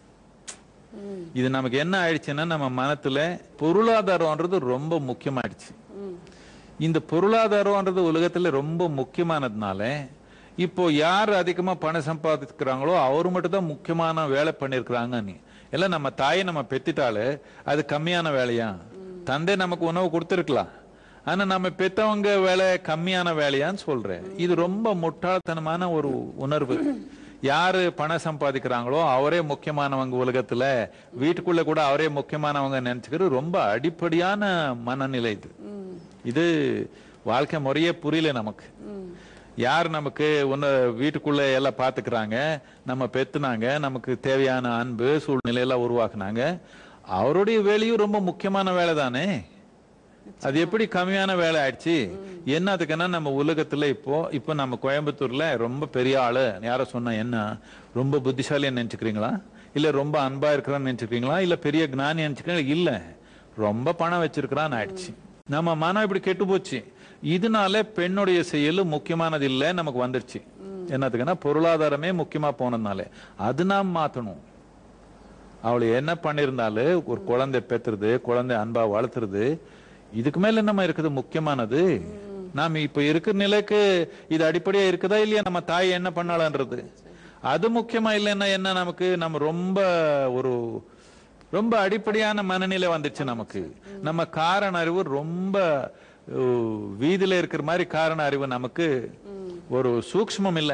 இது நமக்கு என்ன ஆயிடுச்சுன்னா, நம்ம மனத்துல பொருளாதாரம்ன்றது ரொம்ப முக்கியமாயிடுச்சு. இந்த பொருளாதாரம்ன்றது உலகத்துல ரொம்ப முக்கியமானதுனால, இப்போ யார் அதிகமா பணம் சம்பாதிக்கிறாங்களோ அவரு மட்டும் தான் முக்கியமான வேலை பண்ணிருக்கிறாங்க. எல்லாம் நம்ம தாயை நம்ம பெத்திட்டாலே அது கம்மியான வேலையா? தந்தை நமக்கு உணவு கொடுத்துருக்கலாம், ஆனா நம்ம பெத்தவங்க வேலை கம்மியான வேலையான்னு சொல்றேன். இது ரொம்ப முட்டாள்தனமான ஒரு உணர்வு. யாரு பணம் சம்பாதிக்கிறாங்களோ அவரே முக்கியமானவங்க உலகத்துல, வீட்டுக்குள்ள கூட அவரே முக்கியமானவங்க நினைச்சுக்கிறது ரொம்ப அடிப்படையான மனநிலை. இது இது வாழ்க்கை முறையே புரியல நமக்கு. யார் நமக்கு ஒன்னு வீட்டுக்குள்ள எல்லாம் பாத்துக்கிறாங்க, நம்ம பெத்துனாங்க, நமக்கு தேவையான அன்பு சூழ்நிலை எல்லாம் உருவாக்குனாங்க, அவருடைய வேலையும் ரொம்ப முக்கியமான வேலை தானே. அது எப்படி கம்மியான வேலை ஆயிடுச்சு? என்னதுக்குன்னா, நம்ம உலகத்துல இப்போ இப்போ நம்ம கோயம்புத்தூர்ல ரொம்ப பெரிய ஆளு யார சொன்னா என்ன, ரொம்ப புத்திசாலியா நினைச்சுக்கிறீங்களா, இல்ல ரொம்ப அன்பா இருக்கிறான்னு நினைச்சுக்கிறீங்களா, இல்ல பெரிய ஞானி நினைச்சுக்கிறீங்களா? இல்ல, ரொம்ப பணம் வச்சிருக்கிறான்னு ஆயிடுச்சு. நம்ம மனம் இப்படி கெட்டு போச்சு. இதனால பெண்ணுடைய செயல் முக்கியமானது இல்லை நமக்கு வந்துருச்சு. என்னதுக்குன்னா, பொருளாதாரமே முக்கியமா போனதுனால அது நாம் மாத்தணும். அவளை என்ன பண்ணிருந்தாலும் ஒரு குழந்தை பெத்துறது, குழந்தை அன்பா வளர்த்துறது, இதுக்கு மேல என்னமா இருக்குது முக்கியமானது? நாம இப்ப இருக்கிற நிலைக்கு இது அடிப்படையா இருக்குதா இல்லையா? நம்ம தாய் என்ன பண்ணலான்றது அது முக்கியமா இல்லைன்னா என்ன நமக்கு? நம்ம ரொம்ப ஒரு ரொம்ப அடிப்படையான மனநிலை வந்துச்சு நமக்கு. நம்ம காரண அறிவு ரொம்ப வீதியில இருக்கிற மாதிரி காரண அறிவு நமக்கு ஒரு சூக்ஷ்மம் இல்லை.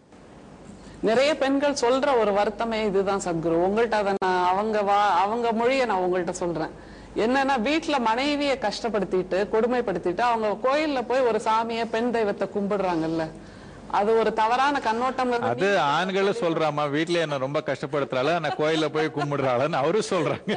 நிறைய பெண்கள் சொல்ற ஒரு வருத்தமே இதுதான் சத்குரு. உங்கள்கிட்ட அதை நான் அவங்க வா அவங்க மொழியை நான் உங்கள்கிட்ட சொல்றேன். என்னன்னா, வீட்டுல மனைவியை கஷ்டப்படுத்திட்டு கொடுமைப்படுத்திட்டு அவங்க கோயில்ல போய் ஒரு சாமியை பெண் தெய்வத்தை கும்பிடுறாங்கல்ல, அது ஒரு தவறான கண்ணோட்டம். அது ஆண்களும் சொல்றாமா, வீட்டுல என்ன ரொம்ப கஷ்டப்படுத்துறாள், ஆனா கோயில்ல போய் கும்பிடுறாள்னு அவரும் சொல்றாங்க.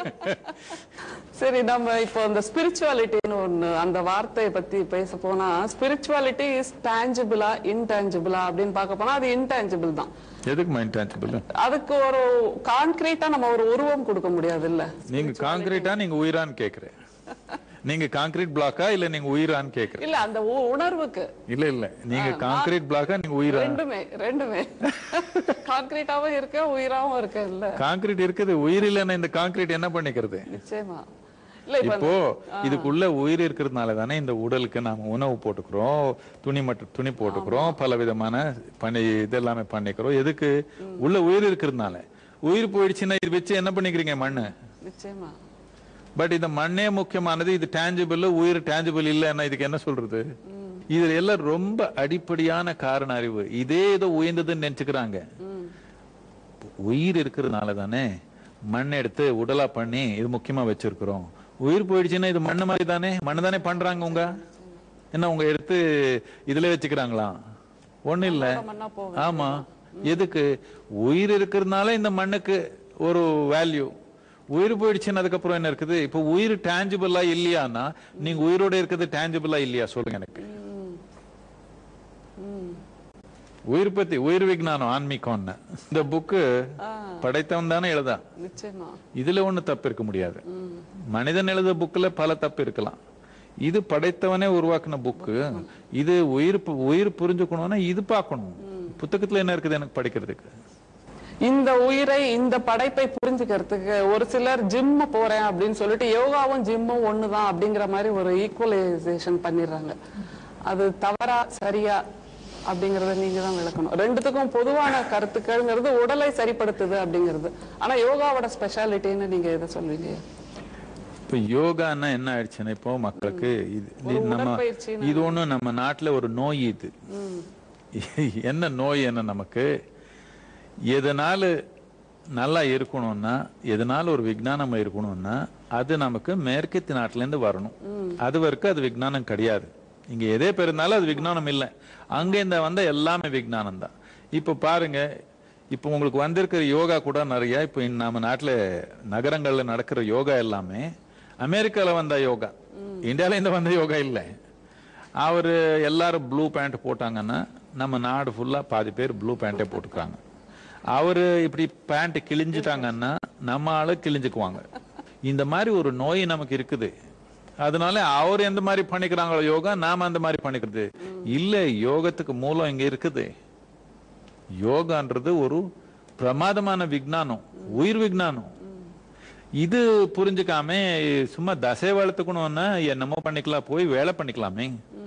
சரி, நம்ம இப்போ இந்த ஸ்பிரிச்சுவாலிட்டின்னு ஒண்ணு, அந்த வார்த்தையை பத்தி பேச போனா, ஸ்பிரிச்சுவாலிட்டி இஸ் டான்ஜிபிளா இன்டான்ஜிபிளா அப்படின்னு பார்க்க போனா அது இன்டான்ஜிபிள் தான். எதுக்கு இன்டான்ஜிபிள்? அதுக்கு ஒரு கான்கிரீட்டா நம்ம ஒரு உருவம் கொடுக்க முடியாது இல்ல. நீங்க கான்கிரீட்டா நீங்க உயிரான்னு கேக்குறேன். நீங்க கான்கிரீட் பிளாக்கா இல்ல நீங்க உயிரான்னு கேக்குறேன். இல்ல, அந்த உணர்வுக்கு. இல்ல இல்ல, நீங்க கான்கிரீட் பிளாக்கா நீங்க உயிரா? ரெண்டுமே ரெண்டுமே கான்கிரீட்டாவும் இருக்கு, உயிராவும் இருக்கு. இல்ல, கான்கிரீட் இருக்குது, உயிர் இல்லன்னா இந்த கான்கிரீட் என்ன பண்ணிக்கிறது? நிச்சயமா. இப்போ இதுக்குள்ள உயிர் இருக்கிறதுனால தானே இந்த உடலுக்கு நாம உணவு போட்டுக்கிறோம், துணி மட்டும் துணி போட்டுக்கிறோம், பல விதமான பண்ணி இதெல்லாமே பண்ணிக்கிறோம். எதுக்கு? உள்ள உயிர் இருக்கிறதுனால. உயிர் போயிடுச்சுன்னா இது வச்சு என்ன பண்ணிக்கிறீங்க? மண்ணு. நிச்சயமா பட் இந்த மண்ணே முக்கியமானது, இது டேஞ்சிபிள், உயிர் டேஞ்சிபிள் இல்லைன்னா இதுக்கு என்ன சொல்றது? இதுல எல்லாம் ரொம்ப அடிப்படையான காரண அறிவு. இதே ஏதோ உயர்ந்ததுன்னு நினைச்சுக்கிறாங்க. உயிர் இருக்கிறதுனால தானே மண் எடுத்து உடலா பண்ணி இது முக்கியமா வச்சிருக்கிறோம். உயிர் போயிடுச்சுன்னா இது மண்ணு மாதிரி தானே, மண்ணு தானே பண்றாங்க. உங்க என்ன உங்க எடுத்து இதுல வச்சுக்கிறாங்களா? ஒண்ணு இல்ல. ஆமா, எதுக்கு? உயிர் இருக்கிறதுனால இந்த மண்ணுக்கு ஒரு வேல்யூ. உயிர் போயிடுச்சுன்னு அதுக்கப்புறம் என்ன இருக்குது? இப்ப உயிர் டேஞ்சிபிளா இல்லையானா நீங்க உயிரோட இருக்கிறது டேஞ்சிபிளா இல்லையா சொல்லுங்க எனக்கு. உயிர் பத்தி, உயிர் விஞ்ஞானம் ஆன்மீகம் இந்த புக்கு படைத்தவன் தானே எழுதா. இதுல ஒண்ணு தப்பு இருக்க முடியாது. மனிதன் எழுத புக்ல பல தப்பு இருக்கலாம். இது படைத்தவனே உருவாக்குன புக்கு. இது உயிர் உயிர் புரிஞ்சுக்கணும்னா இது பார்க்கணும். புத்தகத்துல என்ன இருக்குது எனக்கு படிக்கிறதுக்கு? இந்த உயிரை, இந்த படைப்பை புரிஞ்சுக்கிறதுக்கு ஒரு சிலர் ஜிம் போறேன் அப்படின்னு சொல்லிட்டு யோகாவும் ஜிம்மும் ஒண்ணுதான் அப்படிங்கிற மாதிரி ஒரு ஈக்குவலைசேஷன் பண்ணிடுறாங்க. அது தவறா சரியா அப்படிங்கறத நீங்க தான் விளக்கணும். ரெண்டுத்துக்கும் பொதுவான கருத்துக்கள்ங்கிறது உடலை சரிப்படுத்துது அப்படிங்கிறது. ஆனா யோகாவோட ஸ்பெஷாலிட்டின்னு நீங்க எதை சொல்வீங்க? இப்ப யோகான்னா என்ன ஆயிடுச்சுன்னா இப்போ மக்களுக்கு இது நம்ம இது ஒண்ணு நம்ம நாட்டுல ஒரு நோய். இது என்ன நோய்? என்ன நமக்கு எதனால நல்லா இருக்கணும்னா, எதனால ஒரு விஞ்ஞானம் இருக்கணும்னா அது நமக்கு மேற்கத்திய நாட்டுல இருந்து வரணும். அது வரைக்கும் அது விஞ்ஞானம் கிடையாது. இங்க எதே பெருந்தாலும் அது விஞ்ஞானம் இல்லை. அங்க இந்த வந்த எல்லாமே விஞ்ஞானம் தான். இப்ப பாருங்க, இப்ப உங்களுக்கு வந்திருக்கிற யோகா கூட நிறைய இப்ப நம்ம நாட்டுல நகரங்கள்ல நடக்கிற யோகா எல்லாமே அமெரிக்கால வந்த யோகா, இந்தியால இருந்து வந்த யோகா இல்லை. அவரு எல்லாரும் ப்ளூ பேண்ட் போட்டாங்கன்னா நம்ம நாடு ஃபுல்லா பாதி பேர் ப்ளூ பேண்டே போட்டுக்கிறாங்க. அவரு இப்படி பேண்ட் கிழிஞ்சிட்டாங்கன்னா நம்ம ஆளு கிழிஞ்சுக்குவாங்க. இந்த மாதிரி ஒரு நோய் நமக்கு இருக்குது. அதனால அவர் எந்த மாதிரி பண்ணிக்கிறாங்களோ யோகா, நாம அந்த மாதிரி பண்ணிக்கிறது இல்ல. யோகத்துக்கு மூலம் இங்க இருக்குது. யோகான்றது ஒரு பிரமாதமான விஞ்ஞானம், உயிர் விஞ்ஞானம். இது புரிஞ்சுக்காம சும்மா தசை வளர்த்துக்கணும்னா என்னமோ பண்ணிக்கலாம், போய் வேலை பண்ணிக்கலாமே.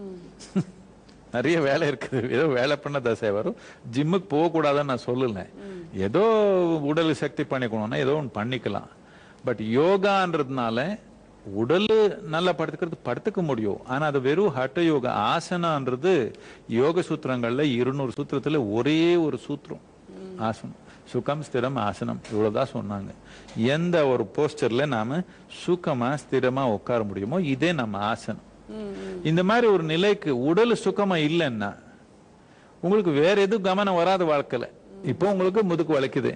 நிறைய வேலை இருக்குது. ஏதோ வேலை பண்ண தசை வரும். ஜிம்முக்கு போக கூடாதுன்னு நான் சொல்லல. ஏதோ உடல் சக்தி பண்ணிக்கணும்னா ஏதோ ஒன்று பண்ணிக்கலாம். பட் யோகான்றதுனால உடல் நல்லா படுத்துக்கிறது படுத்துக்க முடியும். ஆனா அது வெறும் ஹட்ட யோகா. ஆசனான்றது யோக சூத்திரங்கள்ல இருநூறு சூத்திரத்துல ஒரே ஒரு சூத்திரம் ஆசனம். சுகம் ஸ்திரம் ஆசனம், இவ்வளவுதான் சொன்னாங்க. எந்த ஒரு போஸ்டர்ல நாம சுகமா ஸ்திரமா உட்கார முடியுமோ இதே நம்ம ஆசனம். இந்த மாதிரி ஒரு நிலைக்கு உடல் சுகமா இல்லைன்னா உங்களுக்கு வேற எதுவும் கவனம் வராத வாழ்க்கையில. இப்போ உங்களுக்கு முதுகு வலிக்குது,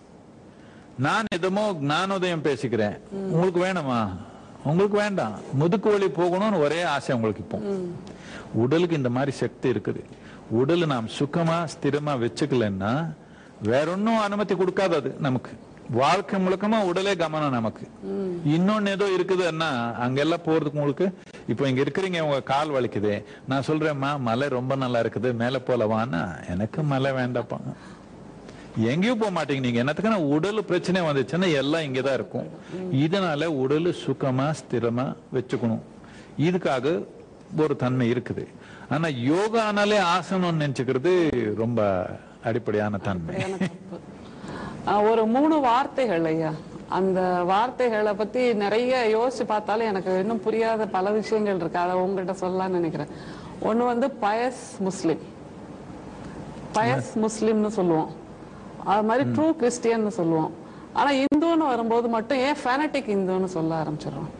நான் எதுமோ ஞானோதயம் பேசிக்கிறேன், உங்களுக்கு வேணுமா? உங்களுக்கு வேண்டாம். முதுகு வலி போகணும்னு ஒரே ஆசை உங்களுக்கு. இப்போ உடலுக்கு இந்த மாதிரி சக்தி இருக்குது. உடல் நாம் சுகமா ஸ்திரமா வச்சுக்கலன்னா வேற ஒன்னும் அனுமதி கொடுக்காது. அது நமக்கு வாழ்க்கை முழுக்கமா உடலே கவனம் நமக்கு. இன்னொன்னு ஏதோ இருக்குதுன்னா அங்கெல்லாம் போறதுக்கு உங்களுக்கு இப்போ இங்க இருக்கிறீங்க, உங்க கால் வலிக்குது, நான் சொல்றேன்மா மலை ரொம்ப நல்லா இருக்குது மேல போலவான்னா எனக்கு மலை வேண்டாப்பா, எங்கேயும் போக மாட்டீங்க நீங்க. என்னத்துக்குன்னா உடல் பிரச்சனை வந்துச்சுன்னா எல்லாம் இங்கதான் இருக்கும். இதனால உடல் சுகமா ஸ்திரமா வச்சுக்கணும். இதுக்காக ஒரு தன்மை இருக்குது. ஆனா யோகானாலே ஆசனம் நினைச்சுக்கிறது ரொம்ப அடிப்படையான தன்மை. ஒரு மூணு வார்த்தைகள் ஐயா, அந்த வார்த்தைகளை பத்தி நிறைய யோசிச்சு பார்த்தாலும் எனக்கு இன்னும் புரியாத பல விஷயங்கள் இருக்கு. அதை உங்ககிட்ட சொல்லலாம்னு நினைக்கிறேன். ஒண்ணு வந்து பயஸ் முஸ்லிம், பயஸ் முஸ்லிம்னு சொல்லுவோம். அது மாதிரி ட்ரூ கிறிஸ்டியன் சொல்லுவோம். ஆனா இந்துன்னு வரும்போது மட்டும் ஏன் ஃபேனட்டிக் இந்துன்னு சொல்ல ஆரம்பிச்சிடறோம்?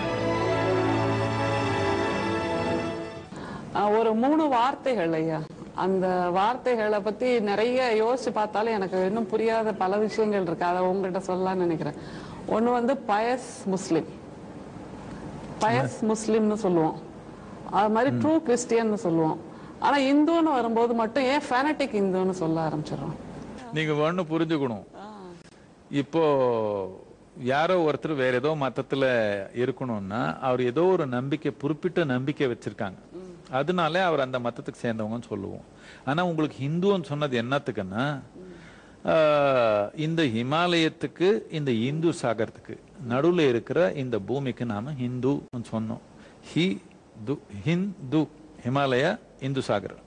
ஒரு மூணு வார்த்தைகள் ஐயா, அந்த வார்த்தைகளை பத்தி நிறைய யோசிச்சு பார்த்தாலும் எனக்கு இன்னும் புரியாத பல விஷயங்கள் இருக்கு. அதை உங்ககிட்ட சொல்லலாம்னு நினைக்கிறேன். ஒண்ணு வந்து பயஸ் முஸ்லிம், பயஸ் முஸ்லிம்னு சொல்லுவோம். அது மாதிரி ட்ரூ கிறிஸ்டியன் சொல்லுவோம். ஆனா இந்துன்னு வரும்போது மட்டும் ஏன் ஃபேனட்டிக் இந்துன்னு சொல்ல ஆரம்பிச்சிடறோம்? நீங்க ஒண்ணு புரிஞ்சுக்கணும். இப்போ யாரோ ஒருத்தர் வேற ஏதோ மதத்துல இருக்கணும்னா அவர் ஏதோ ஒரு நம்பிக்கை, குறிப்பிட்ட நம்பிக்கை வச்சிருக்காங்க, அதனால அவர் அந்த மதத்துக்கு சேர்ந்தவங்கன்னு சொல்லுவோம். ஆனா உங்களுக்கு ஹிந்துன்னு சொன்னது என்னத்துக்குன்னா, இந்த ஹிமாலயத்துக்கு இந்த இந்து சாகரத்துக்கு நடுவுல இருக்கிற இந்த பூமிக்கு நாம ஹிந்துன்னு சொன்னோம். ஹி து ஹிந்து, ஹிமாலயா, இந்து சாகர்.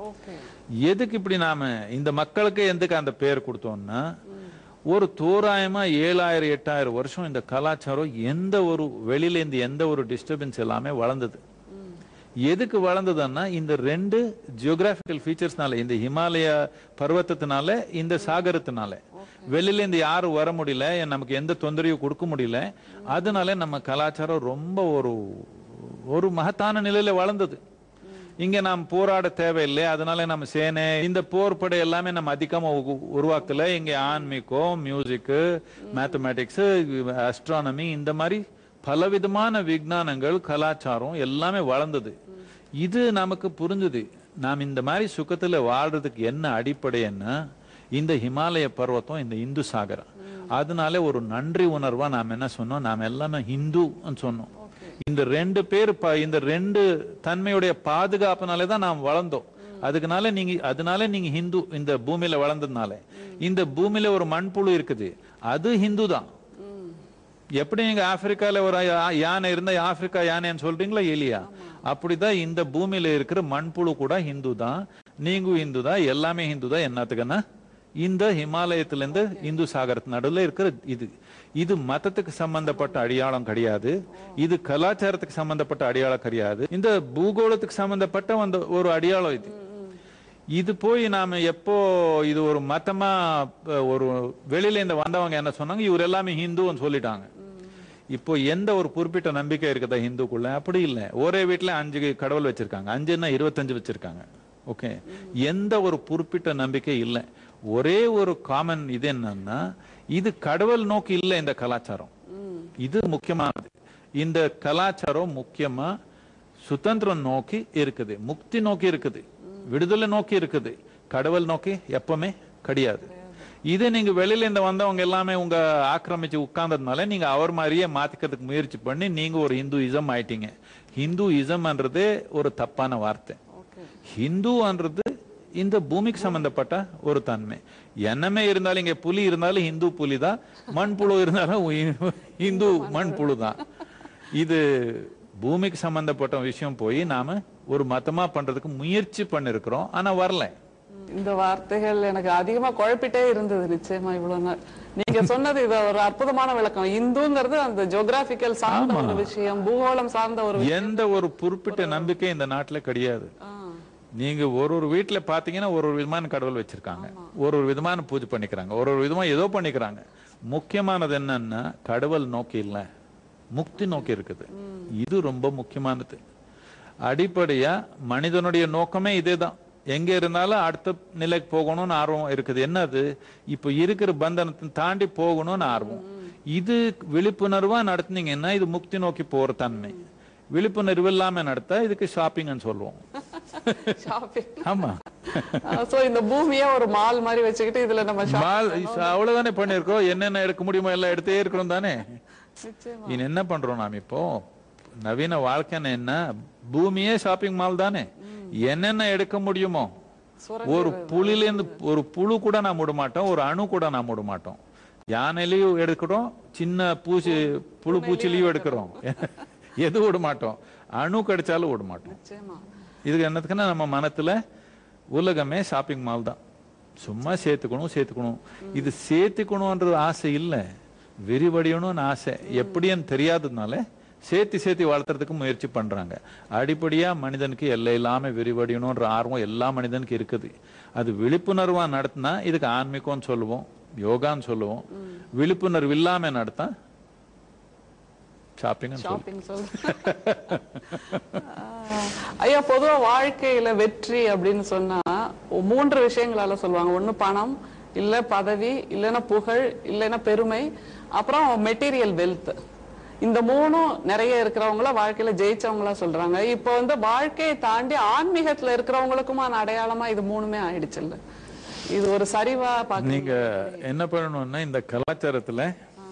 எதுக்கு இப்படி நாம இந்த மக்களுக்கு எதுக்கு அந்த பேர் கொடுத்தோம்னா, ஒரு தோராயமா ஏழாயிரம் எட்டாயிரம் வருஷம் இந்த கலாச்சாரம் எந்த ஒரு வெளியில இருந்து எந்த ஒரு டிஸ்டர்பன்ஸ் எல்லாமே வளர்ந்தது. எதுக்கு வளர்ந்ததுன்னா இந்த ரெண்டு ஜியோகிராபிக்கல் ஃபீச்சர்ஸ்னால, இந்த ஹிமாலய பர்வத்தத்தினால, இந்த சாகரத்தினால. வெளியில இருந்து யாரும் வர முடியல, நமக்கு எந்த தொந்தரவும் கொடுக்க முடியல. அதனால நம்ம கலாச்சாரம் ரொம்ப ஒரு ஒரு மகத்தான நிலையில வளர்ந்தது. இங்க நாம் போராட தேவையில்லை, அதனால நம்ம சேனை இந்த போர் படை எல்லாமே நம்ம அதிகமா உருவாக்கல. இங்க ஆன்மீகம், மியூசிக், மேத்தமேட்டிக்ஸ், அஸ்ட்ரானமி, இந்த மாதிரி பலவிதமான விஞ்ஞானங்கள், கலாச்சாரம் எல்லாமே வளர்ந்தது. இது நமக்கு புரிஞ்சுது. நாம் இந்த மாதிரி சுகத்துல வாழ்றதுக்கு என்ன அடிப்படைன்னா இந்த ஹிமாலய பர்வத்தம், இந்த இந்து சாகரம். அதனால ஒரு நன்றி உணர்வா நாம் என்ன சொன்னோம், நாம் எல்லாமே ஹிந்துன்னு சொன்னோம். இந்த ரெண்டு பேர், இந்த ரெண்டு தன்மையுடைய பாதுகாப்புனாலே தான் நாம் வளர்ந்தோம். அதுக்குனால நீங்க அதனால நீங்க ஹிந்து இந்த பூமியில வளர்ந்ததுனால. இந்த பூமியில ஒரு மண்புழு இருக்குது, அது ஹிந்து தான். எப்படி நீங்க ஆப்பிரிக்கால ஒரு யானை இருந்தா ஆப்பிரிக்கா யானைன்னு சொல்றீங்களா, எலியா? அப்படிதான் இந்த பூமியில இருக்கிற மண்புழு கூட ஹிந்து தான். நீங்க ஹிந்து தான், எல்லாமே ஹிந்து தான். என்னத்துக்குன்னா இந்த ஹிமாலயத்திலிருந்து இந்து சாகரத்து நடுவில் இருக்கிற இது இது மதத்துக்கு சம்பந்தப்பட்ட அடையாளம் கிடையாது, இது கலாச்சாரத்துக்கு சம்பந்தப்பட்ட அடையாளம் கிடையாது, இந்த பூகோளத்துக்கு சம்பந்தப்பட்ட அந்த ஒரு அடையாளம். இது இது போய் நாம எப்போ இது ஒரு மதமா, ஒரு வெளியில இந்த வந்தவங்க என்ன சொன்னாங்க, இவர் எல்லாமே ஹிந்துன்னு சொல்லிட்டாங்க. இப்போ எந்த ஒரு குறிப்பிட்ட நம்பிக்கை இருக்குதா ஹிந்துக்குள்ள? அப்படி இல்லை. ஒரே வீட்டுல அஞ்சு கடவுள் வச்சிருக்காங்க, அஞ்சுன்னா இருபத்தஞ்சு வச்சிருக்காங்க. ஓகே, எந்த ஒரு குறிப்பிட்ட நம்பிக்கை இல்லை. ஒரே ஒரு காமன் இது என்னன்னா, இது கடவுள் நோக்கி இல்லை இந்த கலாச்சாரம். இது முக்கியமானது. இந்த கலாச்சாரம் முக்கியமா சுதந்திரம் நோக்கி இருக்குது, முக்தி நோக்கி இருக்குது, விடுதலை நோக்கி இருக்குது. கடவுள் நோக்கி எப்பவுமே கிடையாது. இது நீங்க வெளியில இருந்து வந்தவங்க எல்லாமே உங்க ஆக்கிரமிச்சு உட்கார்ந்ததுனால நீங்க அவர் மாதிரியே மாத்திக்கிறதுக்கு முயற்சி பண்ணி நீங்க ஒரு ஹிந்துயிசம் ஆயிட்டீங்க. ஹிந்துயிசம்ன்றது ஒரு தப்பான வார்த்தை. ஹிந்துன்றது இந்த பூமிக்கு சம்பந்தப்பட்ட ஒரு தன்மை. என்னமே இருந்தாலும் இங்க புலி இருந்தாலும் ஹிந்து புலி தான், மண்புழு இருந்தாலும் ஹிந்து மண்புழு தான். இது பூமிக்கு சம்பந்தப்பட்ட விஷயம் போய் நாம ஒரு மதமா பண்றதுக்கு முயற்சி பண்ணிருக்கிறோம், ஆனா வரல. இந்த வார்த்தைகள் எனக்கு அதிகமா குழப்பிட்டே இருந்தது. நிச்சயமா இவ்வளவு நாள் நீங்க சொன்னது இது ஒரு அற்புதமான விளக்கம். இந்துங்கிறது அந்த ஜியோகிராபிக்கல் சார்ந்த ஒரு விஷயம், பூகோளம் சார்ந்த ஒரு விஷயம். எந்த ஒரு குறிப்பிட்ட நம்பிக்கை இந்த நாட்டுல கிடையாது. நீங்க ஒரு ஒரு வீட்டுல பாத்தீங்கன்னா ஒரு ஒரு விதமான கடவுள் வச்சிருக்காங்க, ஒரு ஒரு விதமான பூஜை பண்ணிக்கிறாங்க, ஒரு ஒரு விதமா ஏதோ பண்ணிக்கிறாங்க. முக்கியமானது என்னன்னா கடவுள் நோக்கி இல்ல, முக்தி நோக்கி இருக்குது. இது ரொம்ப முக்கியமானது. அடிப்படையா மனிதனுடைய நோக்கமே இதேதான். எங்க இருந்தாலும் அடுத்த நிலைக்கு போகணும்னு ஆர்வம் இருக்குது. என்னது, இப்ப இருக்கிற பந்தனத்தை தாண்டி போகணும்னு ஆர்வம். இது விழிப்புணர்வா நடத்துனீங்கன்னா இது முக்தி நோக்கி போற தன்மை. விழிப்புணர்வு இல்லாம நடத்தா இதுக்கு ஷாப்பிங்னு சொல்லுவோம். ஆமா, சோ இந்த பூமியை ஒரு மால் மாதிரி வச்சுக்கிட்டு இதுல நம்ம மால் அவ்வளவுதானே பண்ணிருக்கோம். என்னென்ன எடுக்க முடியுமோ எல்லாம் எடுத்தே இருக்கிறோம் தானே. இனி என்ன பண்றோம் நாம் இப்போ? நவீன வாழ்க்கைன்னு என்ன, பூமியே ஷாப்பிங் மால் தானே. என்னென்ன எடுக்க முடியுமோ, ஒரு புலிலேருந்து ஒரு புழு கூட நான் மூட மாட்டோம், ஒரு அணு கூட நான் மூட மாட்டோம். யானையிலையும் எடுக்கிறோம், சின்ன பூச்சி புழு பூச்சிலையும் எடுக்கிறோம், எது விட மாட்டோம். அணு கிடைச்சாலும் விட மாட்டோம். இதுக்கு என்னத்துக்குன்னா நம்ம மனத்துல உலகமே ஷாப்பிங் மால் தான். சும்மா சேர்த்துக்கணும் சேர்த்துக்கணும். இது சேர்த்துக்கணும்ன்றது ஆசை இல்லை, விரிவடையணும்னு ஆசை. எப்படின்னு தெரியாததுனால சேர்த்து சேர்த்து வளர்த்துறதுக்கு முயற்சி பண்றாங்க. அடிப்படையா மனிதனுக்கு எல்லை இல்லாம விரிவடையணும்ன்ற ஆர்வம் எல்லா மனிதனுக்கு இருக்குது. அது விழிப்புணர்வா நடத்தினா இதுக்கு ஆன்மீகம்னு சொல்லுவோம், யோகான்னு சொல்லுவோம். விழிப்புணர்வு இல்லாம நடத்தா ஷாப்பிங். ஐயா, பொதுவா வாழ்க்கையில வெற்றி அப்படின்னு சொன்னா மூன்று விஷயங்களால சொல்லுவாங்க. ஒண்ணு பணம், இல்ல பதவி, இல்லைன்னா புகழ், இல்லைன்னா பெருமை, அப்புறம் மெட்டீரியல் வெல்த். இந்த மூணும் நிறைய இருக்கிறவங்கள வாழ்க்கையில ஜெயிச்சவங்களா சொல்றாங்க. இப்போ வந்து வாழ்க்கையை தாண்டி ஆன்மீகத்துல இருக்கிறவங்களுக்குமான அடையாளமா இது மூணுமே ஆயிடுச்சு இல்ல? இது ஒரு சரிவா பாக்க நீங்க என்ன பண்ணணும்னா, இந்த கலாச்சாரத்துல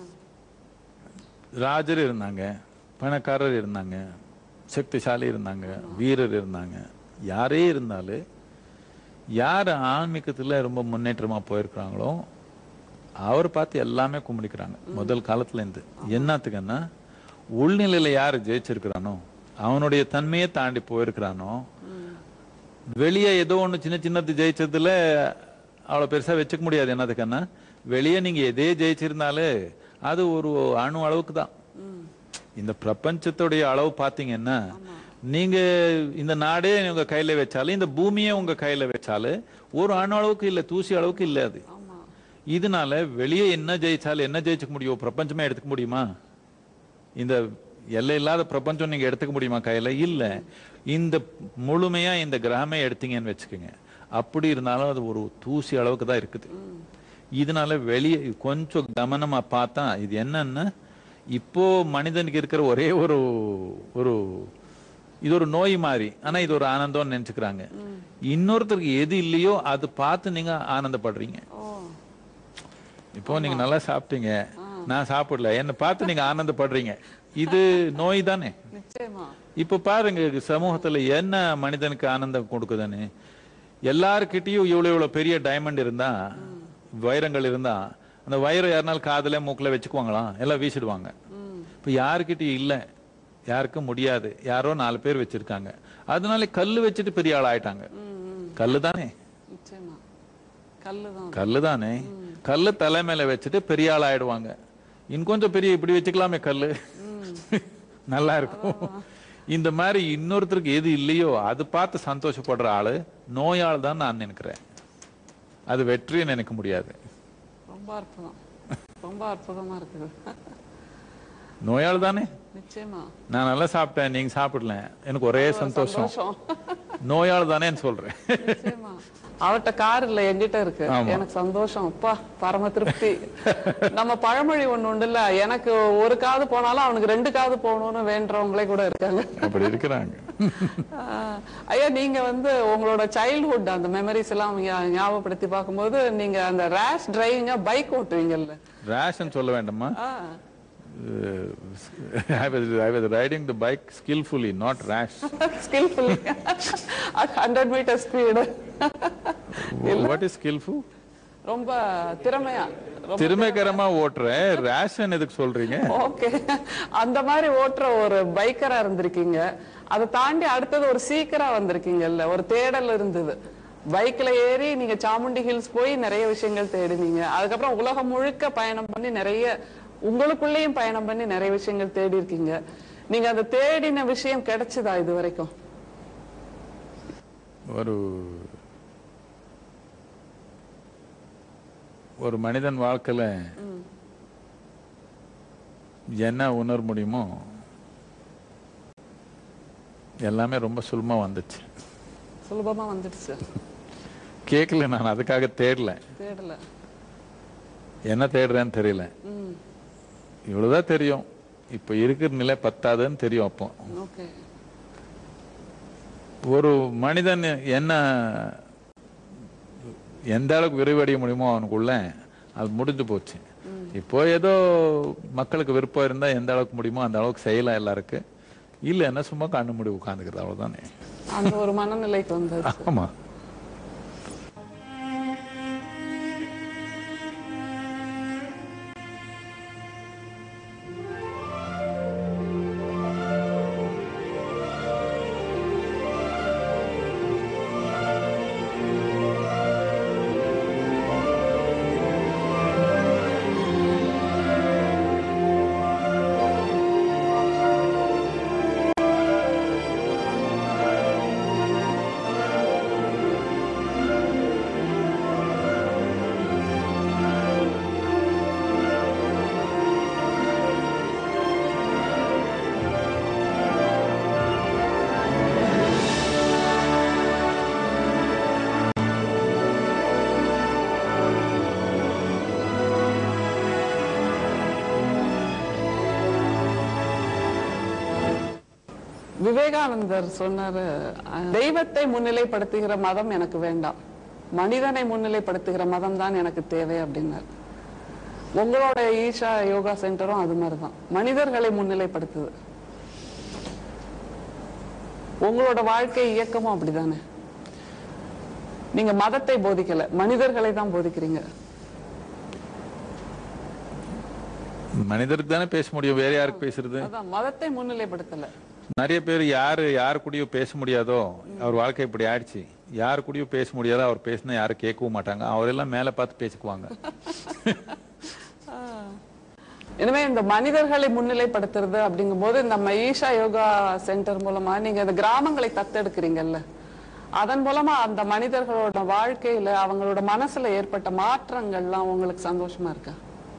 ராஜர் இருந்தாங்க, பணக்காரர் இருந்தாங்க, சக்திசாலி இருந்தாங்க, வீரர் இருந்தாங்க. யாரே இருந்தாலும் யார் ஆன்மீகத்துல ரொம்ப முன்னேற்றமா போயிருக்கிறாங்களோ அவர் பார்த்து எல்லாமே கும்பிடிக்கிறாங்க முதல் காலத்துல இருந்து. என்னத்துக்குன்னா, உள்நிலையில யாரு ஜெயிச்சிருக்கிறானோ, அவனுடைய தன்மையை தாண்டி போயிருக்கிறானோ, வெளியே ஏதோ ஒண்ணு சின்ன சின்னது ஜெயிச்சதுல அவ்வளவு பெருசா வச்சுக்க முடியாது. என்னதுக்குன்னா, வெளியே நீங்க எதே ஜெயிச்சிருந்தாலே அது ஒரு அணு அளவுக்கு தான். இந்த பிரபஞ்சத்துடைய அளவு பாத்தீங்கன்னா, நீங்க இந்த நாடே உங்க கையில வச்சாலும், இந்த பூமியே உங்க கையில வச்சாலும் ஒரு அணு அளவுக்கு இல்ல, தூசி அளவுக்கு இல்ல அது. இதனால வெளியே என்ன ஜெயிச்சாலும் என்ன ஜெயிச்சுக்க முடியும்? பிரபஞ்சமே எடுத்துக்க முடியுமா? இந்த எல்லை இல்லாத பிரபஞ்சம் நீங்க எடுத்துக்க முடியுமா கையில? இல்ல. இந்த முழுமையா இந்த கிரகமே எடுத்தீங்கன்னு வச்சுக்கோங்க, அப்படி இருந்தாலும் அது ஒரு தூசி அளவுக்கு தான் இருக்குது. இதனால வெளியே கொஞ்சம் கவனமா பார்த்தா இது என்னன்னா, இப்போ மனிதனுக்கு இருக்கிற ஒரே ஒரு ஒரு இது ஒரு நோய் மாதிரி, ஆனா இது ஒரு ஆனந்தம் நினைச்சுக்கிறாங்க. இன்னொருத்தருக்கு எது இல்லையோ அது பார்த்து நீங்க ஆனந்தப்படுறீங்க. இப்போ நீங்க நல்லா சாப்பிட்டீங்க, நான் சாப்பிடல, என்ன பார்த்து நீங்க ஆனந்தப்படுறீங்க. இது நோய் தானே. இப்ப பாருங்க சமூகத்துல என்ன மனிதனுக்கு ஆனந்தம் கொடுக்குதானே. எல்லாருக்கிட்டையும் இவ்வளவு இவ்வளவு பெரிய டைமண்ட் இருந்தா, வைரங்கள் இருந்தா, அந்த வைரம் யாருனாலும் காதுல மூக்குல வச்சுக்குவாங்களா? எல்லாம் வீசிடுவாங்க. இப்ப யாருக்கிட்டையும் இல்ல, யாருக்கும் முடியாது, யாரோ நாலு பேர் வச்சிருக்காங்க. அதனால கல்லு வச்சுட்டு பெரிய ஆள் ஆயிட்டாங்க. கல்லு தானே, கல்லு தானே. கல்லு தலை மேல வச்சுட்டு பெரிய ஆள் ஆயிடுவாங்க. இன்னும் கொஞ்சம் பெரிய இப்படி வச்சுக்கலாமே கல்லு, நல்லா இருக்கும். இந்த மாதிரி இன்னொருத்தருக்கு எது இல்லையோ அது பார்த்து சந்தோஷப்படுற ஆளு நோயாள் தான் நான் நினைக்கிறேன். அது வெற்றியை நினைக்க முடியாது. ரொம்ப அற்புதம், ரொம்ப அற்புதமா இருக்குது. நோயாள் தானே. நிச்சயமா. நான் நல்லா சாப்பிட்டேன், நீங்க சாப்பிடல, எனக்கு ஒரே சந்தோஷம். நோயாள் தானே சொல்றேன். அவட்ட கார் இல்ல, எங்கிட்ட இருக்கு, எனக்கு சந்தோஷம். அப்பா பரம திருப்தி. நம்ம பழமொழி ஒண்ணு உண்டுல்ல, எனக்கு ஒரு காது போனாலும் அவனுக்கு ரெண்டு காது போகணும்னு வேண்டவங்களே கூட இருக்காங்க. அப்படி இருக்கிறாங்க. ஐயா, நீங்க வந்து உங்களோட சைல்ட்ஹுட் அந்த மெமரிஸ் எல்லாம் ஞாபகப்படுத்தி பார்க்கும்போது, நீங்க அந்த ரேஷ் டிரைவிங்கா பைக் ஓட்டுவீங்கல்ல? ரேஷ்னு சொல்ல வேண்டாமா? Uh, I was I was riding the bike skillfully, not rash. Skillfully. At one hundred meter speed. What is skillful? ரொம்ப திறமையா, திறமைகரமா ஓட்றேன். ரேஷன் எதுக்கு சொல்றீங்க? ஓகே, அந்த மாதிரி ஓட்டுற ஒரு பைக்கரா இருந்திருக்கீங்க. அதை தாண்டி அடுத்தது ஒரு சீக்கரா வந்திருக்கீங்கல்ல, ஒரு தேடல் இருந்தது. பைக்ல ஏறி நீங்க சாமுண்டி ஹில்ஸ் போய் நிறைய விஷயங்கள் தேடினீங்க. அதுக்கப்புறம் உலகம் முழுக்க பயணம் பண்ணி நிறைய, உங்களுக்குள்ளேயும் பயணம் பண்ணி நிறைய விஷயங்கள் தேடி இருக்கீங்க. நீங்க அந்த தேடின விஷயம் கிடைச்சதா இது வரைக்கும்? ஒரு ஒரு மனிதன் வாழ்க்கையில என்ன உணர முடியுமோ எல்லாமே ரொம்ப சுலபமா வந்துச்சு. சுலபமா வந்துடுச்சு. கேட்கல, நான் அதுக்காக தேடல. தேடல. என்ன தேடுறேன்னு தெரியல. இவ்வளவுதான் தெரியும், இப்ப இருக்கிற நிலை பத்தாதுன்னு தெரியும். அப்போ ஒரு மனிதன் என்ன எந்த அளவுக்கு விரிவடைய முடியுமோ அவனுக்குள்ள அது முடிஞ்சு போச்சு. இப்போ ஏதோ மக்களுக்கு விருப்பம் இருந்தா எந்த அளவுக்கு முடியுமோ அந்த அளவுக்கு செய்யலாம் எல்லாருக்கும். இல்ல என்ன சும்மா கண்ணு மூடி உட்கார்ந்துக்கிறது, அவ்வளவுதானே. அந்த ஒரு மனநிலைக்கு வந்து. ஆமா. விவேகானந்தர் சொன்னாரு, தெய்வத்தை முன்னிலைப்படுத்துகிற மதம் எனக்கு வேண்டாம், மனிதனை முன்னிலைப்படுத்துகிற மதம் தான் எனக்கு தேவை அப்படின்னாரு. உங்களோட ஈஷா யோகா சென்டரும் அது மாதிரிதான், மனிதர்களை முன்னிலைப்படுத்துது. உங்களோட வாழ்க்கை இயக்கமும் அப்படிதானே. நீங்க மதத்தை போதிக்கல, மனிதர்களை தான் போதிக்கிறீங்க. மனிதருக்கு தானே பேச முடியும், வேற யாருக்கு பேசுறது? அதான், மதத்தை முன்னிலைப்படுத்தல. நிறைய பேர் யாரு யாரு கூடயோ பேச முடியாதோ, அவர் வாழ்க்கை இப்படி ஆயிடுச்சு, யாரு கூடயோ பேச முடியாதோ, அவர் பேசினா யாரும் கேட்கவும் மாட்டாங்க, அவரெல்லாம் மேல பார்த்து பேசிக்குவாங்க. எனவே இந்த மனிதர்களை முன்னிலைப்படுத்துறது அப்படிங்கும் போது நம்ம ஈஷா யோகா சென்டர் மூலமா நீங்க இந்த கிராமங்களை தத்தெடுக்கிறீங்கல்ல, அதன் மூலமா அந்த மனிதர்களோட வாழ்க்கையில அவங்களோட மனசுல ஏற்பட்ட மாற்றங்கள்லாம் உங்களுக்கு சந்தோஷமா இருக்கா?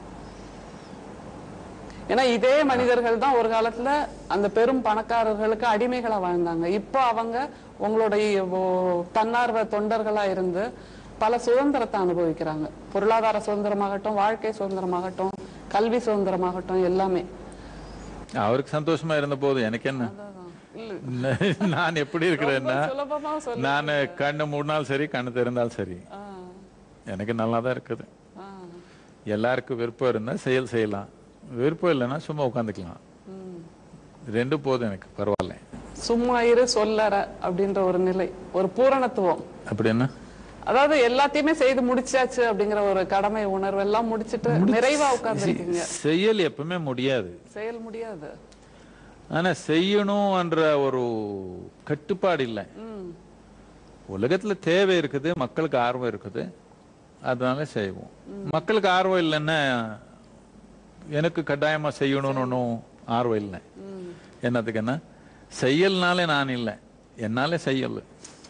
ஏன்னா இதே மனிதர்கள் தான் ஒரு காலத்துல அந்த பெரும் பணக்காரர்களுக்கு அடிமைகளா வாழ்ந்தாங்க. இப்போ அவங்க உங்களுடைய தன்னார்வ தொண்டர்களா இருந்து பல சுதந்திரத்தை அனுபவிக்கிறாங்க. பொருளாதார சுதந்திரமாகட்டும், வாழ்க்கை சுதந்திரமாகட்டும், கல்வி சுதந்திரமாகட்டும், எல்லாமே. அவருக்கு சந்தோஷமா இருந்த போது எனக்கு என்ன? நான் எப்படி இருக்கிறேன்னா, நான் கண்ணு மூடினாலும் சரி, கண்ணு திறந்தாலும் சரி, எனக்கு நல்லாதான் இருக்குது. எல்லாருக்கும் விருப்பம் இருந்தா செயல் செய்யலாம், விருப்பம் இல்லைன்னா சும்மா உட்காந்துக்கலாம். ரெண்டு போதும் எனக்கு, பரவாயில்ல. சும்மா இரு சொல்லற அப்படின்ற ஒரு நிலை, ஒரு பூரணத்துவம். அப்படி என்ன? அதாவது எல்லாத்தையுமே செய்து முடிச்சாச்சு அப்படிங்கிற ஒரு கடமை உணர்வு எல்லாம் முடிச்சிட்டு நிறைவா உட்கார்ந்துருக்கீங்க. செயல் எப்பவுமே முடியாது, செயல் முடியாது. ஆனா செய்யணும் என்ற ஒரு கட்டுப்பாடு இல்லை. உலகத்துல தேவை இருக்குது, மக்களுக்கு ஆர்வம் இருக்குது, அதனால செய்வோம். மக்களுக்கு ஆர்வம் இல்லைன்னா எனக்கு கட்டாயமா செய்யணும்னு ஒன்றும் ஆர்வம் இல்லை. என்னதுக்கு என்ன? செயல்னாலே நான் இல்லை, என்னாலே செய்யல.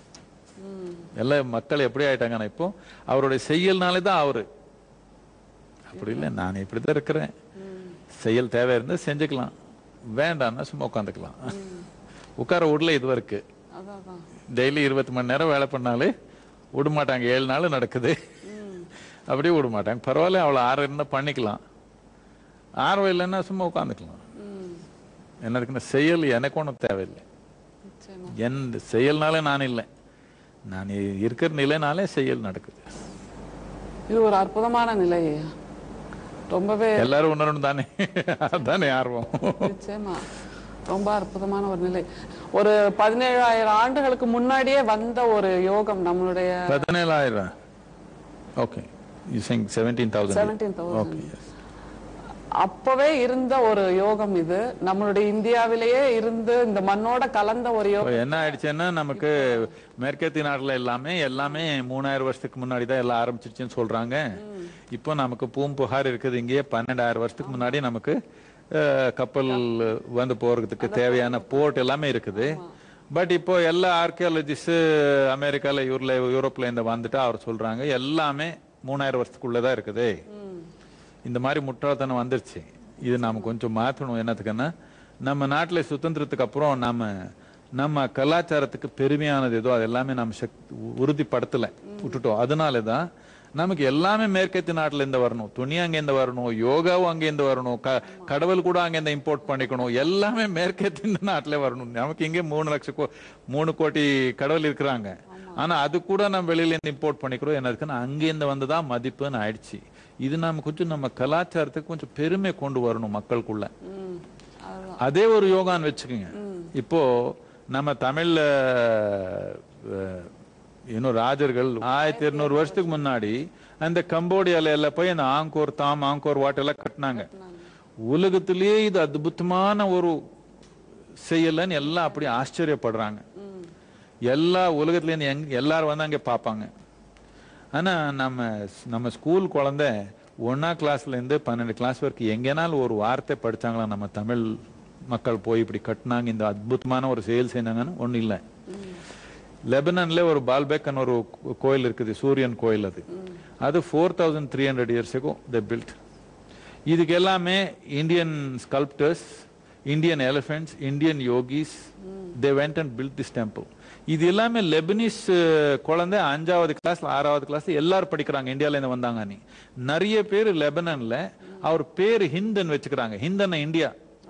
எல்லாம் மக்கள் எப்படி ஆயிட்டாங்கன்னா இப்போ அவருடைய செயல்னாலே தான் அவரு. அப்படி இல்லை, நான் இப்படிதான் இருக்கிறேன். செயல் தேவை இருந்தா செஞ்சுக்கலாம், வேண்டாம்னா சும்மா உட்காந்துக்கலாம். உட்கார விடல இது வரைக்கும். டெய்லி இருபத்தி மணி நேரம் வேலை பண்ணாலே விட மாட்டாங்க, ஏழு நாள் நடக்குது, அப்படியே விட மாட்டாங்க. பரவாயில்ல, அவ்வளோ ஆர்வம் இருந்தா பண்ணிக்கலாம், ஆர்வம் இல்லைன்னா சும்மா உட்காந்துக்கலாம். என்னதுக்குன்னா செயல் எனக்கு ஒன்றும் தேவையில்லை. என் செயல்னாலே நான் இல்லை, நான் இருக்கிற நிலைனாலே செயல் நடக்குது. இது ஒரு அற்புதமான நிலை, ரொம்பவே எல்லாரும் உணரணும் தானே, அதானே ஆர்வம். நிச்சயமா ரொம்ப அற்புதமான ஒரு நிலை. ஒரு பதினேழாயிரம் ஆண்டுகளுக்கு முன்னாடியே வந்த ஒரு யோகம் நம்மளுடைய. பதினேழாயிரம் okay, you saying seventeen thousand. Seventeen thousand அப்பவே இருந்த ஒரு யோகம் இது. நம்மளுடைய இந்தியாவிலேயே இருந்து இந்த மண்ணோட கலந்த ஒரு யோகம். என்ன ஆயிடுச்சுன்னா, நமக்கு மேற்கத்திய நாடுல எல்லாமே எல்லாமே மூணாயிரம் வருஷத்துக்கு முன்னாடி தான் எல்லாம் ஆரம்பிச்சிருச்சுன்னு சொல்றாங்க. இப்போ நமக்கு பூம்புகார் இருக்குது, இங்கேயே பன்னெண்டாயிரம் வருஷத்துக்கு முன்னாடி நமக்கு கப்பல் வந்து போறதுக்கு தேவையான போர்ட் எல்லாமே இருக்குது. பட் இப்போ எல்லா ஆர்கியாலஜிஸ்ட் அமெரிக்கால யூரோப்ல யூரோப்ல இருந்து வந்துட்டு அவர் சொல்றாங்க எல்லாமே மூணாயிரம் வருஷத்துக்குள்ளதான் இருக்குது. இந்த மாதிரி முட்டாள்தனம் வந்துருச்சு. இது நாம கொஞ்சம் மாற்றணும். என்னத்துக்குன்னா, நம்ம நாட்டில் சுதந்திரத்துக்கு அப்புறம் நாம நம்ம கலாச்சாரத்துக்கு பெருமையானது ஏதோ அது எல்லாமே நம்ம சக்தி உறுதிப்படுத்தலை, விட்டுட்டோம். அதனாலதான் நமக்கு எல்லாமே மேற்கத்திய நாட்டுல இருந்து வரணும், துணி அங்கேருந்து வரணும், யோகாவும் அங்கேருந்து வரணும், கடவுள் கூட அங்கேருந்து இம்போர்ட் பண்ணிக்கணும், எல்லாமே மேற்கத்திய நாட்டிலே வரணும். நமக்கு இங்கே மூணு லட்சம் மூணு கோடி கடவுள் இருக்கிறாங்க, ஆனா அது கூட நம்ம வெளியில இருந்து இம்போர்ட் பண்ணிக்கிறோம். என்ன இருக்குன்னா, அங்கேருந்து வந்துதான் மதிப்புன்னு ஆயிடுச்சு. இது நம்ம கொஞ்சம் நம்ம கலாச்சாரத்துக்கு கொஞ்சம் பெருமை கொண்டு வரணும் மக்களுக்குள்ள. அதே ஒரு யோகான்னு வச்சுக்கோங்க. இப்போ நம்ம தமிழ்ல இன்னும் ராஜர்கள் ஆயிரத்தி இருநூறு வருஷத்துக்கு முன்னாடி அந்த கம்போடியால எல்லாம் போய் அந்த ஆங்கோர் தாம் ஆங்கோர் வாட் எல்லாம் கட்டினாங்க. உலகத்திலேயே இது அற்புதமான ஒரு செயலன்னு எல்லாம் அப்படி ஆச்சரியப்படுறாங்க. எல்லா உலகத்துல எல்லாரும் வந்து அங்கே பார்ப்பாங்க. ஆனா நம்ம நம்ம ஸ்கூல் குழந்தை ஒன்னா கிளாஸ்ல இருந்து பன்னெண்டு கிளாஸ் வரைக்கும் எங்கேனாலும் ஒரு வார்த்தை படிச்சாங்களா நம்ம தமிழ் மக்கள் போய் இப்படி கட்டினாங்க, இந்த அற்புதமான ஒரு செயல் செய்தாங்கன்னு ஒண்ணு இல்லை. லெபனான்ல ஒரு பால்பேக்கன் ஒரு கோயில் இருக்குது, சூரியன் கோயில். அது அது ஃபோர் தௌசண்ட் த்ரீ ஹண்ட்ரட் இயர்ஸுக்கும் த பில்ட். இதுக்கு எல்லாமே Indian sculptors, Indian elephants, Indian yogis, they went and build this temple. இது எல்லாமே லெபனீஸ் குழந்தை அஞ்சாவது கிளாஸ்ல ஆறாவது கிளாஸ்ல எல்லாரும் படிக்கிறாங்க. இந்தியால இருந்து வந்தாங்க. நீ நிறைய பேர் லெபனான்ல அவர் பேரு ஹிந்தன் வச்சுக்கிறாங்க. ஹிந்தன் இந்தியா,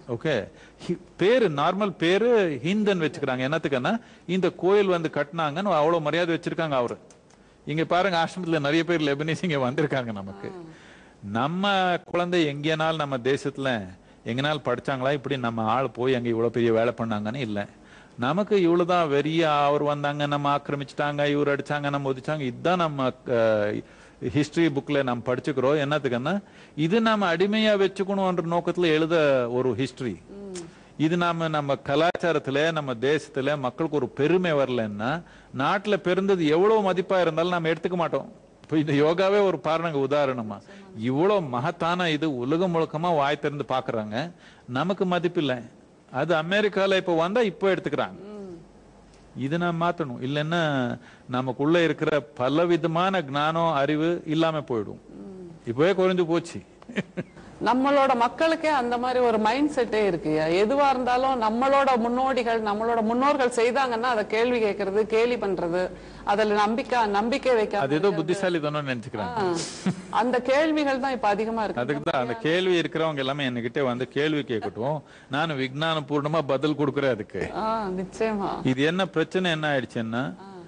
ஓகே, பேரு நார்மல் பேரு ஹிந்தன் வச்சுக்கிறாங்க. என்னத்துக்குன்னா இந்த கோயில் வந்து கட்டினாங்கன்னு அவ்வளவு மரியாதை வச்சிருக்காங்க அவரு. இங்க பாருங்க, ஆசிரமத்துல நிறைய பேர் லெபனீஸ் இங்க வந்திருக்காங்க. நமக்கு நம்ம குழந்தை எங்கேனாலும் நம்ம தேசத்துல எங்கனாலும் படிச்சாங்களா இப்படி நம்ம ஆள் போய் அங்க இவ்வளவு பெரிய வேலை பண்ணாங்கன்னு இல்லை. நமக்கு இவ்வளவுதான் வெறிய அவர் வந்தாங்க, நம்ம ஆக்கிரமிச்சிட்டாங்க, இவர் அடிச்சாங்க, நம்ம ஒதிச்சாங்க. இதுதான் நம்ம ஹிஸ்டரி புக்ல நம்ம படிச்சுக்கிறோம். என்னத்துக்குன்னா இது நாம அடிமையா வச்சுக்கணும்ன்ற நோக்கத்துல எழுத ஒரு ஹிஸ்டரி. இது நாம நம்ம கலாச்சாரத்துல நம்ம தேசத்துல மக்களுக்கு ஒரு பெருமை வரலன்னா நாட்டுல பிறந்தது எவ்வளவு மதிப்பா இருந்தாலும் நம்ம எடுத்துக்க மாட்டோம். இப்ப இந்த யோகாவே ஒரு பாருங்க உதாரணமா, இவ்வளவு மகத்தான இது உலகம் முழுக்கமா வாய் திறந்து பாக்குறாங்க, நமக்கு மதிப்பு இல்லை. அது அமெரிக்கால இப்ப வந்தா இப்ப எடுத்துக்கிறாங்க. இது நாம் மாத்தணும். இல்லைன்னா நமக்குள்ள இருக்கிற பல விதமான ஞானம் அறிவு இல்லாம போயிடும். இப்பவே குறைஞ்சு போச்சு. நம்மளோட மக்களுக்கே அந்த மாதிரி ஒரு மைண்ட் செட்டே இருக்கு. எதுவா இருந்தாலும் நம்மளோட முன்னோடிகள் நம்மளோட முன்னோர்கள் செய்தாங்கன்னா அதை கேள்வி கேட்கறது, கேலி பண்றது, அதுல நம்பிக்கை நம்பிக்கை வைக்க அது ஏதோ புத்திசாலி தானே நினைச்சுக்கிறாங்க. அந்த கேள்விகள் தான் இப்ப அதிகமா இருக்கு. அதுக்கு தான் அந்த கேள்வி இருக்கிறவங்க எல்லாமே என்கிட்ட வந்து கேள்வி கேட்கட்டும், நான் விஞ்ஞான பூர்ணமா பதில் கொடுக்குறேன் அதுக்கு. நிச்சயமா இது என்ன பிரச்சனை என்ன ஆயிடுச்சுன்னா,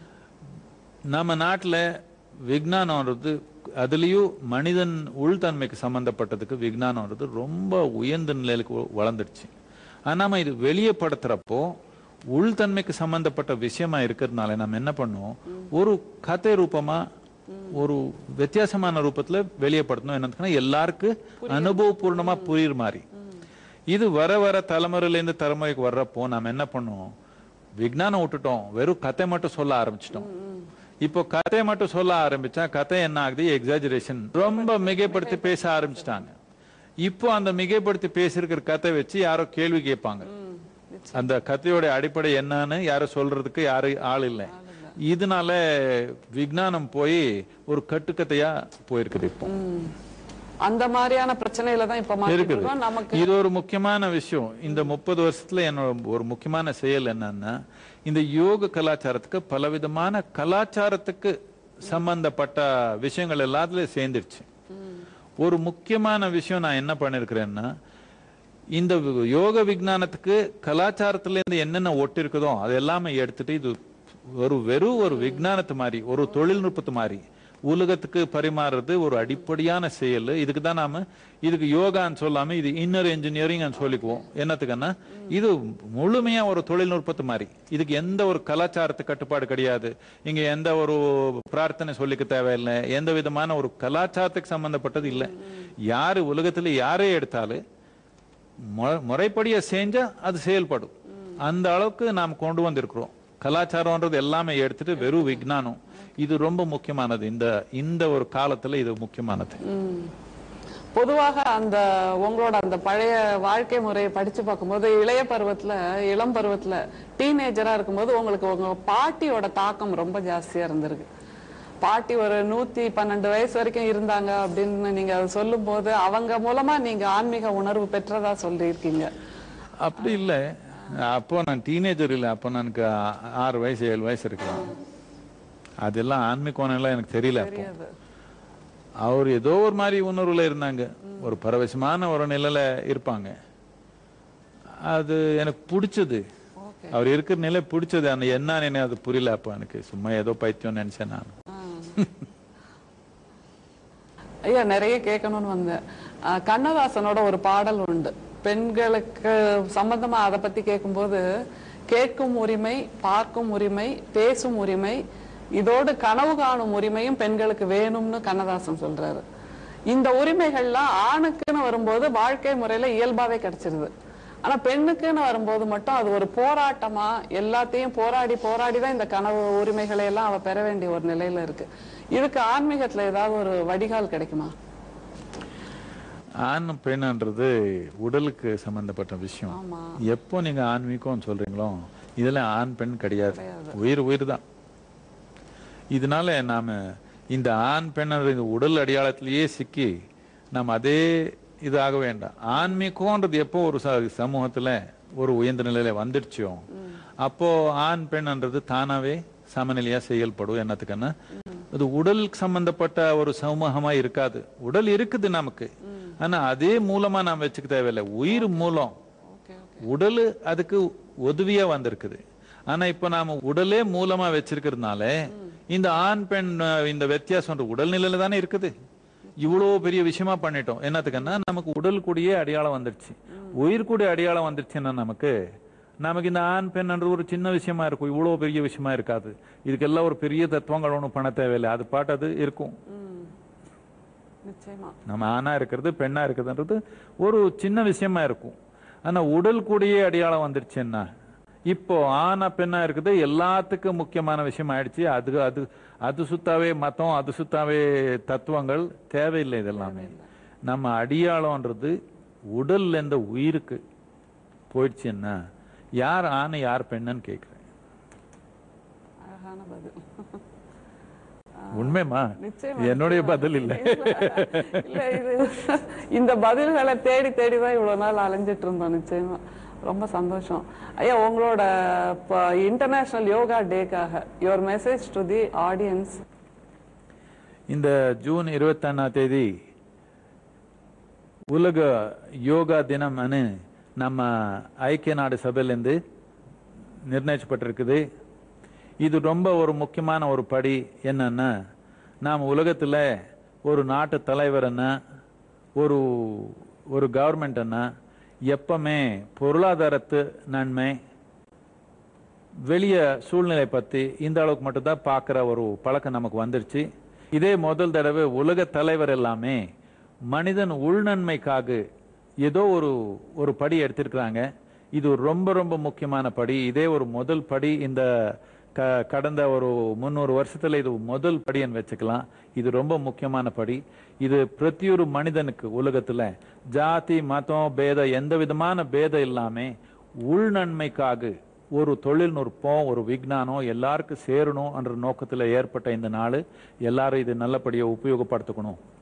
நம்ம நாட்டுல விஞ்ஞானம்ன்றது அதுலயும் மனிதன் உள்தன்மைக்கு சம்பந்தப்பட்டதுக்கு விஞ்ஞானம்ன்றது ரொம்ப உயர்ந்த நிலைக்கு வளர்ந்துடுச்சு. ஆனா நம்ம இது வெளியே படுத்துறப்போ உள்தன்மைக்கு சம்பந்தப்பட்ட விஷயமா இருக்கிறதுனால நம்ம என்ன பண்ணுவோம், ஒரு கதை ரூபமா ஒரு வித்தியாசமான ரூபத்துல வெளியப்படுத்தணும். என்னன்னா எல்லாருக்கும் அனுபவபூர்ணமா புரியுற மாதிரி. இது வர வர தலைமுறையில இருந்து தலைமுறைக்கு வர்றப்போ நாம என்ன பண்ணுவோம், விஞ்ஞானம் விட்டுட்டோம், வெறும் கதை மட்டும் சொல்ல ஆரம்பிச்சிட்டோம். இப்போ கதை மட்டும் சொல்ல ஆரம்பிச்சா கதை என்ன ஆகுது, எக்ஸாஜரேஷன், ரொம்ப மிகைப்படுத்தி பேச ஆரம்பிச்சிட்டாங்க. இப்போ அந்த மிகைப்படுத்தி பேசிருக்கிற கதை வச்சு யாரோ கேள்வி கேட்பாங்க. அந்த கதையோட அடிப்படை என்னன்னு யாரும் சொல்றதுக்கு யாரு ஆள் இல்லை. இதனால விஞ்ஞானம் போய் ஒரு கட்டுக்கதையா போயிருக்குது. இப்போ அந்த மாதிரியான பிரச்சனையில தான் இப்ப இருக்குது. நமக்கு இது ஒரு முக்கியமான விஷயம். இந்த முப்பது வருஷத்துல என்னோட ஒரு முக்கியமான செயல் என்னன்னா, இந்த யோக கலாச்சாரத்துக்கு பலவிதமான கலாச்சாரத்துக்கு சம்பந்தப்பட்ட விஷயங்கள் எல்லாத்துலயும் சேர்ந்துருச்சு. ஒரு முக்கியமான விஷயம் நான் என்ன பண்ணிருக்கிறேன்னா, இந்த யோக விஞ்ஞானத்துக்கு கலாச்சாரத்துல இருந்து என்னென்ன ஒட்டு இருக்குதோ அது எல்லாமே எடுத்துட்டு இது ஒரு வெறும் ஒரு விஞ்ஞானத்து மாதிரி, ஒரு தொழில்நுட்பத்து மாதிரி உலகத்துக்கு பரிமாறுறது ஒரு அடிப்படையான செயல். இதுக்கு தான் நாம இதுக்கு யோகான்னு சொல்லாம இது இன்னர் என்ஜினியரிங் சொல்லிக்குவோம். என்னத்துக்குன்னா இது முழுமையா ஒரு தொழில்நுட்பத்து மாதிரி. இதுக்கு எந்த ஒரு கலாச்சாரத்து கட்டுப்பாடு கிடையாது. இங்க எந்த ஒரு பிரார்த்தனை சொல்லிக்க தேவையில்லை. எந்த விதமான ஒரு கலாச்சாரத்துக்கு சம்பந்தப்பட்டது இல்லை. யாரு உலகத்துல யாரே எடுத்தாலும் முறைப்படிய செஞ்சா அது செயல்படும். அந்த அளவுக்கு நாம் கொண்டு வந்திருக்கிறோம். கலாச்சாரம்ன்றது எல்லாமே எடுத்துட்டு வெறும் விஞ்ஞானம் இது ரொம்ப முக்கியமானது. இந்த இந்த ஒரு காலத்துல இது முக்கியமானது. பொதுவாக அந்த உங்களோட அந்த பழைய வாழ்க்கை முறையை படிச்சு பார்க்கும்போது இளைய பருவத்துல இளம் பருவத்துல டீனேஜரா இருக்கும்போது உங்களுக்கு உங்க பாட்டியோட தாக்கம் ரொம்ப ஜாஸ்தியா இருந்திருக்கு. பாட்டி ஒரு நூத்தி பன்னெண்டு வயசு வரைக்கும் இருந்தாங்க அப்படின்னு நீங்க சொல்லும் போது அவங்க மூலமா நீங்க ஆன்மீக உணர்வு பெற்றதா சொல்லியிருக்கீங்க. அப்படி இல்லை, அப்போ நான் டீனேஜர் இல்லை, அப்போ எனக்கு ஆறு வயசு ஏழு வயசு இருக்கலாம். அதெல்லாம் ஆன்மீகம் எல்லாம் எனக்கு தெரியல. அப்போ அவர் ஏதோ ஒரு மாதிரி உணர்வுல இருந்தாங்க, ஒரு பரவசமான ஒரு நிலையில இருப்பாங்க. அது எனக்கு பிடிச்சது, அவர் இருக்கிற நிலை பிடிச்சது. அந்த என்ன அது புரியல. அப்ப எனக்கு சும்மா ஏதோ பைத்தியம் நினைச்சேன் நான். ஐயா நிறைய கேட்கணும்னு வந்தேன். கண்ணதாசனோட ஒரு பாடல் உண்டு பெண்களுக்கு சம்பந்தமா, அதை பத்தி கேட்கும்போது, கேட்கும் உரிமை, பார்க்கும் உரிமை, பேசும் உரிமை, இதோடு கனவு காணும் உரிமையும் பெண்களுக்கு வேணும்னு கண்ணதாசன் சொல்றாரு. இந்த உரிமைகள்லாம் ஆணுக்குன்னு வரும்போது வாழ்க்கை முறையில இயல்பாவே கிடைச்சிருது. ஆனா பெண்ணுக்குன்னு வரும்போது மட்டும் அது ஒரு போராட்டமா, எல்லாத்தையும் போராடி போராடிதான் இந்த கனவு உரிமைகளை எல்லாம் அவ பெற வேண்டிய ஒரு நிலையில இருக்கு. இதுக்கு ஆன்மீகத்துல ஏதாவது ஒரு வடிகால் கிடைக்குமா? ஆண் பெண்ன்றது உடலுக்கு சம்பந்தப்பட்ட விஷயம். எப்போ நீங்க ஆன்மீகம் சொல்றீங்களோ இதுல ஆண் பெண் கிடையாது, உயிர் உயிர் தான். இதனால நாம இந்த ஆண் பெண் உடல் அடையாளத்திலேயே சிக்கி நாம் அதே இதாக வேண்டாம். ஆன்மீகம்ன்றது எப்போ ஒரு சமூகத்துல ஒரு உயர்ந்த நிலையில வந்துடுச்சோ அப்போ ஆண் பெண்ன்றது தானாவே சமநிலையா செயல்படும். என்னத்துக்குன்னா அது உடல் சம்பந்தப்பட்ட ஒரு சமூகமா இருக்காது. உடல் இருக்குது நமக்கு, ஆனா அதே மூலமா நாம் வச்சுக்க தேவையில்லை. உயிர் மூலம் உடல் அதுக்கு உதவியா வந்திருக்குது. ஆனா இப்ப நாம உடலே மூலமா வச்சிருக்கிறதுனால இந்த ஆண் பெண் இந்த வித்தியாசம் உடல்நிலையில தானே இருக்குது. இவ்வளவு பெரிய விஷயமா பண்ணிட்டோம். என்னத்துக்குன்னா நமக்கு உடல் கூடிய அடையாளம் வந்துருச்சு, உயிர் கூடிய அடையாளம் வந்துருச்சுன்னா நமக்கு நமக்கு இந்த ஆண் பெண் என்ற ஒரு சின்ன விஷயமா இருக்கும், இவ்வளவு பெரிய விஷயமா இருக்காது. இதுக்கெல்லாம் ஒரு பெரிய தத்துவங்கள் ஒன்றும் பண்ண தேவையில்லை, அது பாட்டு அது இருக்கும். நம்ம ஆணா இருக்கிறது பெண்ணா இருக்குதுன்றது ஒரு சின்ன விஷயமா இருக்கும். ஆனா உடல் கூடிய அடையாளம் வந்துருச்சுன்னா இப்போ ஆனா பெண்ணா இருக்குது எல்லாத்துக்கும் முக்கியமான விஷயம் ஆயிடுச்சு. அது அது அது சுத்தாவே மதம், அது சுத்தாவே தத்துவங்கள் தேவையில்லை. இதெல்லாமே நம்ம அடையாளம்ன்றது உடல்ல இருந்த உயிருக்கு போயிடுச்சுன்னா யார் ஆணை யார் பெண்ணுன்னு கேட்கிறேன். உண்மைமா? என்னுடைய பதில் இல்லை. இந்த பதில்களை தேடி தேடிதான் இவ்வளவு நாள் அலைஞ்சிட்டு இருந்தோம். நிச்சயமா ரொம்ப சந்தோஷம் ஐயா. உங்களோட இன்டர்நேஷனல் யோகா டேக்காக your message to the audience. இந்த ஜூன் இருபத்தி ஒன்னாம் தேதி உலக யோகா தினம் நம்ம ஐக்கிய நாடு சபையிலிருந்து நிர்ணயிக்கப்பட்டிருக்குது. இது ரொம்ப ஒரு முக்கியமான ஒரு படி. என்னன்னா நாம் உலகத்துல ஒரு நாட்டு தலைவர் என்ன ஒரு ஒரு கவர்மெண்ட் என்ன எப்பவுமே பொருளாதாரத்து நன்மை வெளிய சூழ்நிலை பத்தி இந்த அளவுக்கு மட்டும்தான் பார்க்கிற ஒரு பழக்கம் நமக்கு வந்துருச்சு. இதே முதல் தடவை உலக தலைவர் எல்லாமே மனிதன் உள்நன்மைக்காக ஏதோ ஒரு ஒரு படி எடுத்திருக்கிறாங்க. இது ரொம்ப ரொம்ப முக்கியமான படி. இதே ஒரு முதல் படி. இந்த கடந்த ஒரு முன்னூறு வருஷத்துல இது முதல் படின்னு வச்சுக்கலாம். இது ரொம்ப முக்கியமான படி. இது பிரதியொரு மனிதனுக்கு உலகத்துல ஜாதி மதம் பேதம் எந்த விதமான பேதம் இல்லாம உள்நன்மைக்காக ஒரு தொழில்நுட்பம் ஒரு விஞ்ஞானம் எல்லாருக்கும் சேரணும் என்ற நோக்கத்துல ஏற்பட்ட இந்த நாள் எல்லாரும் இது நல்லபடியா உபயோகப்படுத்திக்கணும்.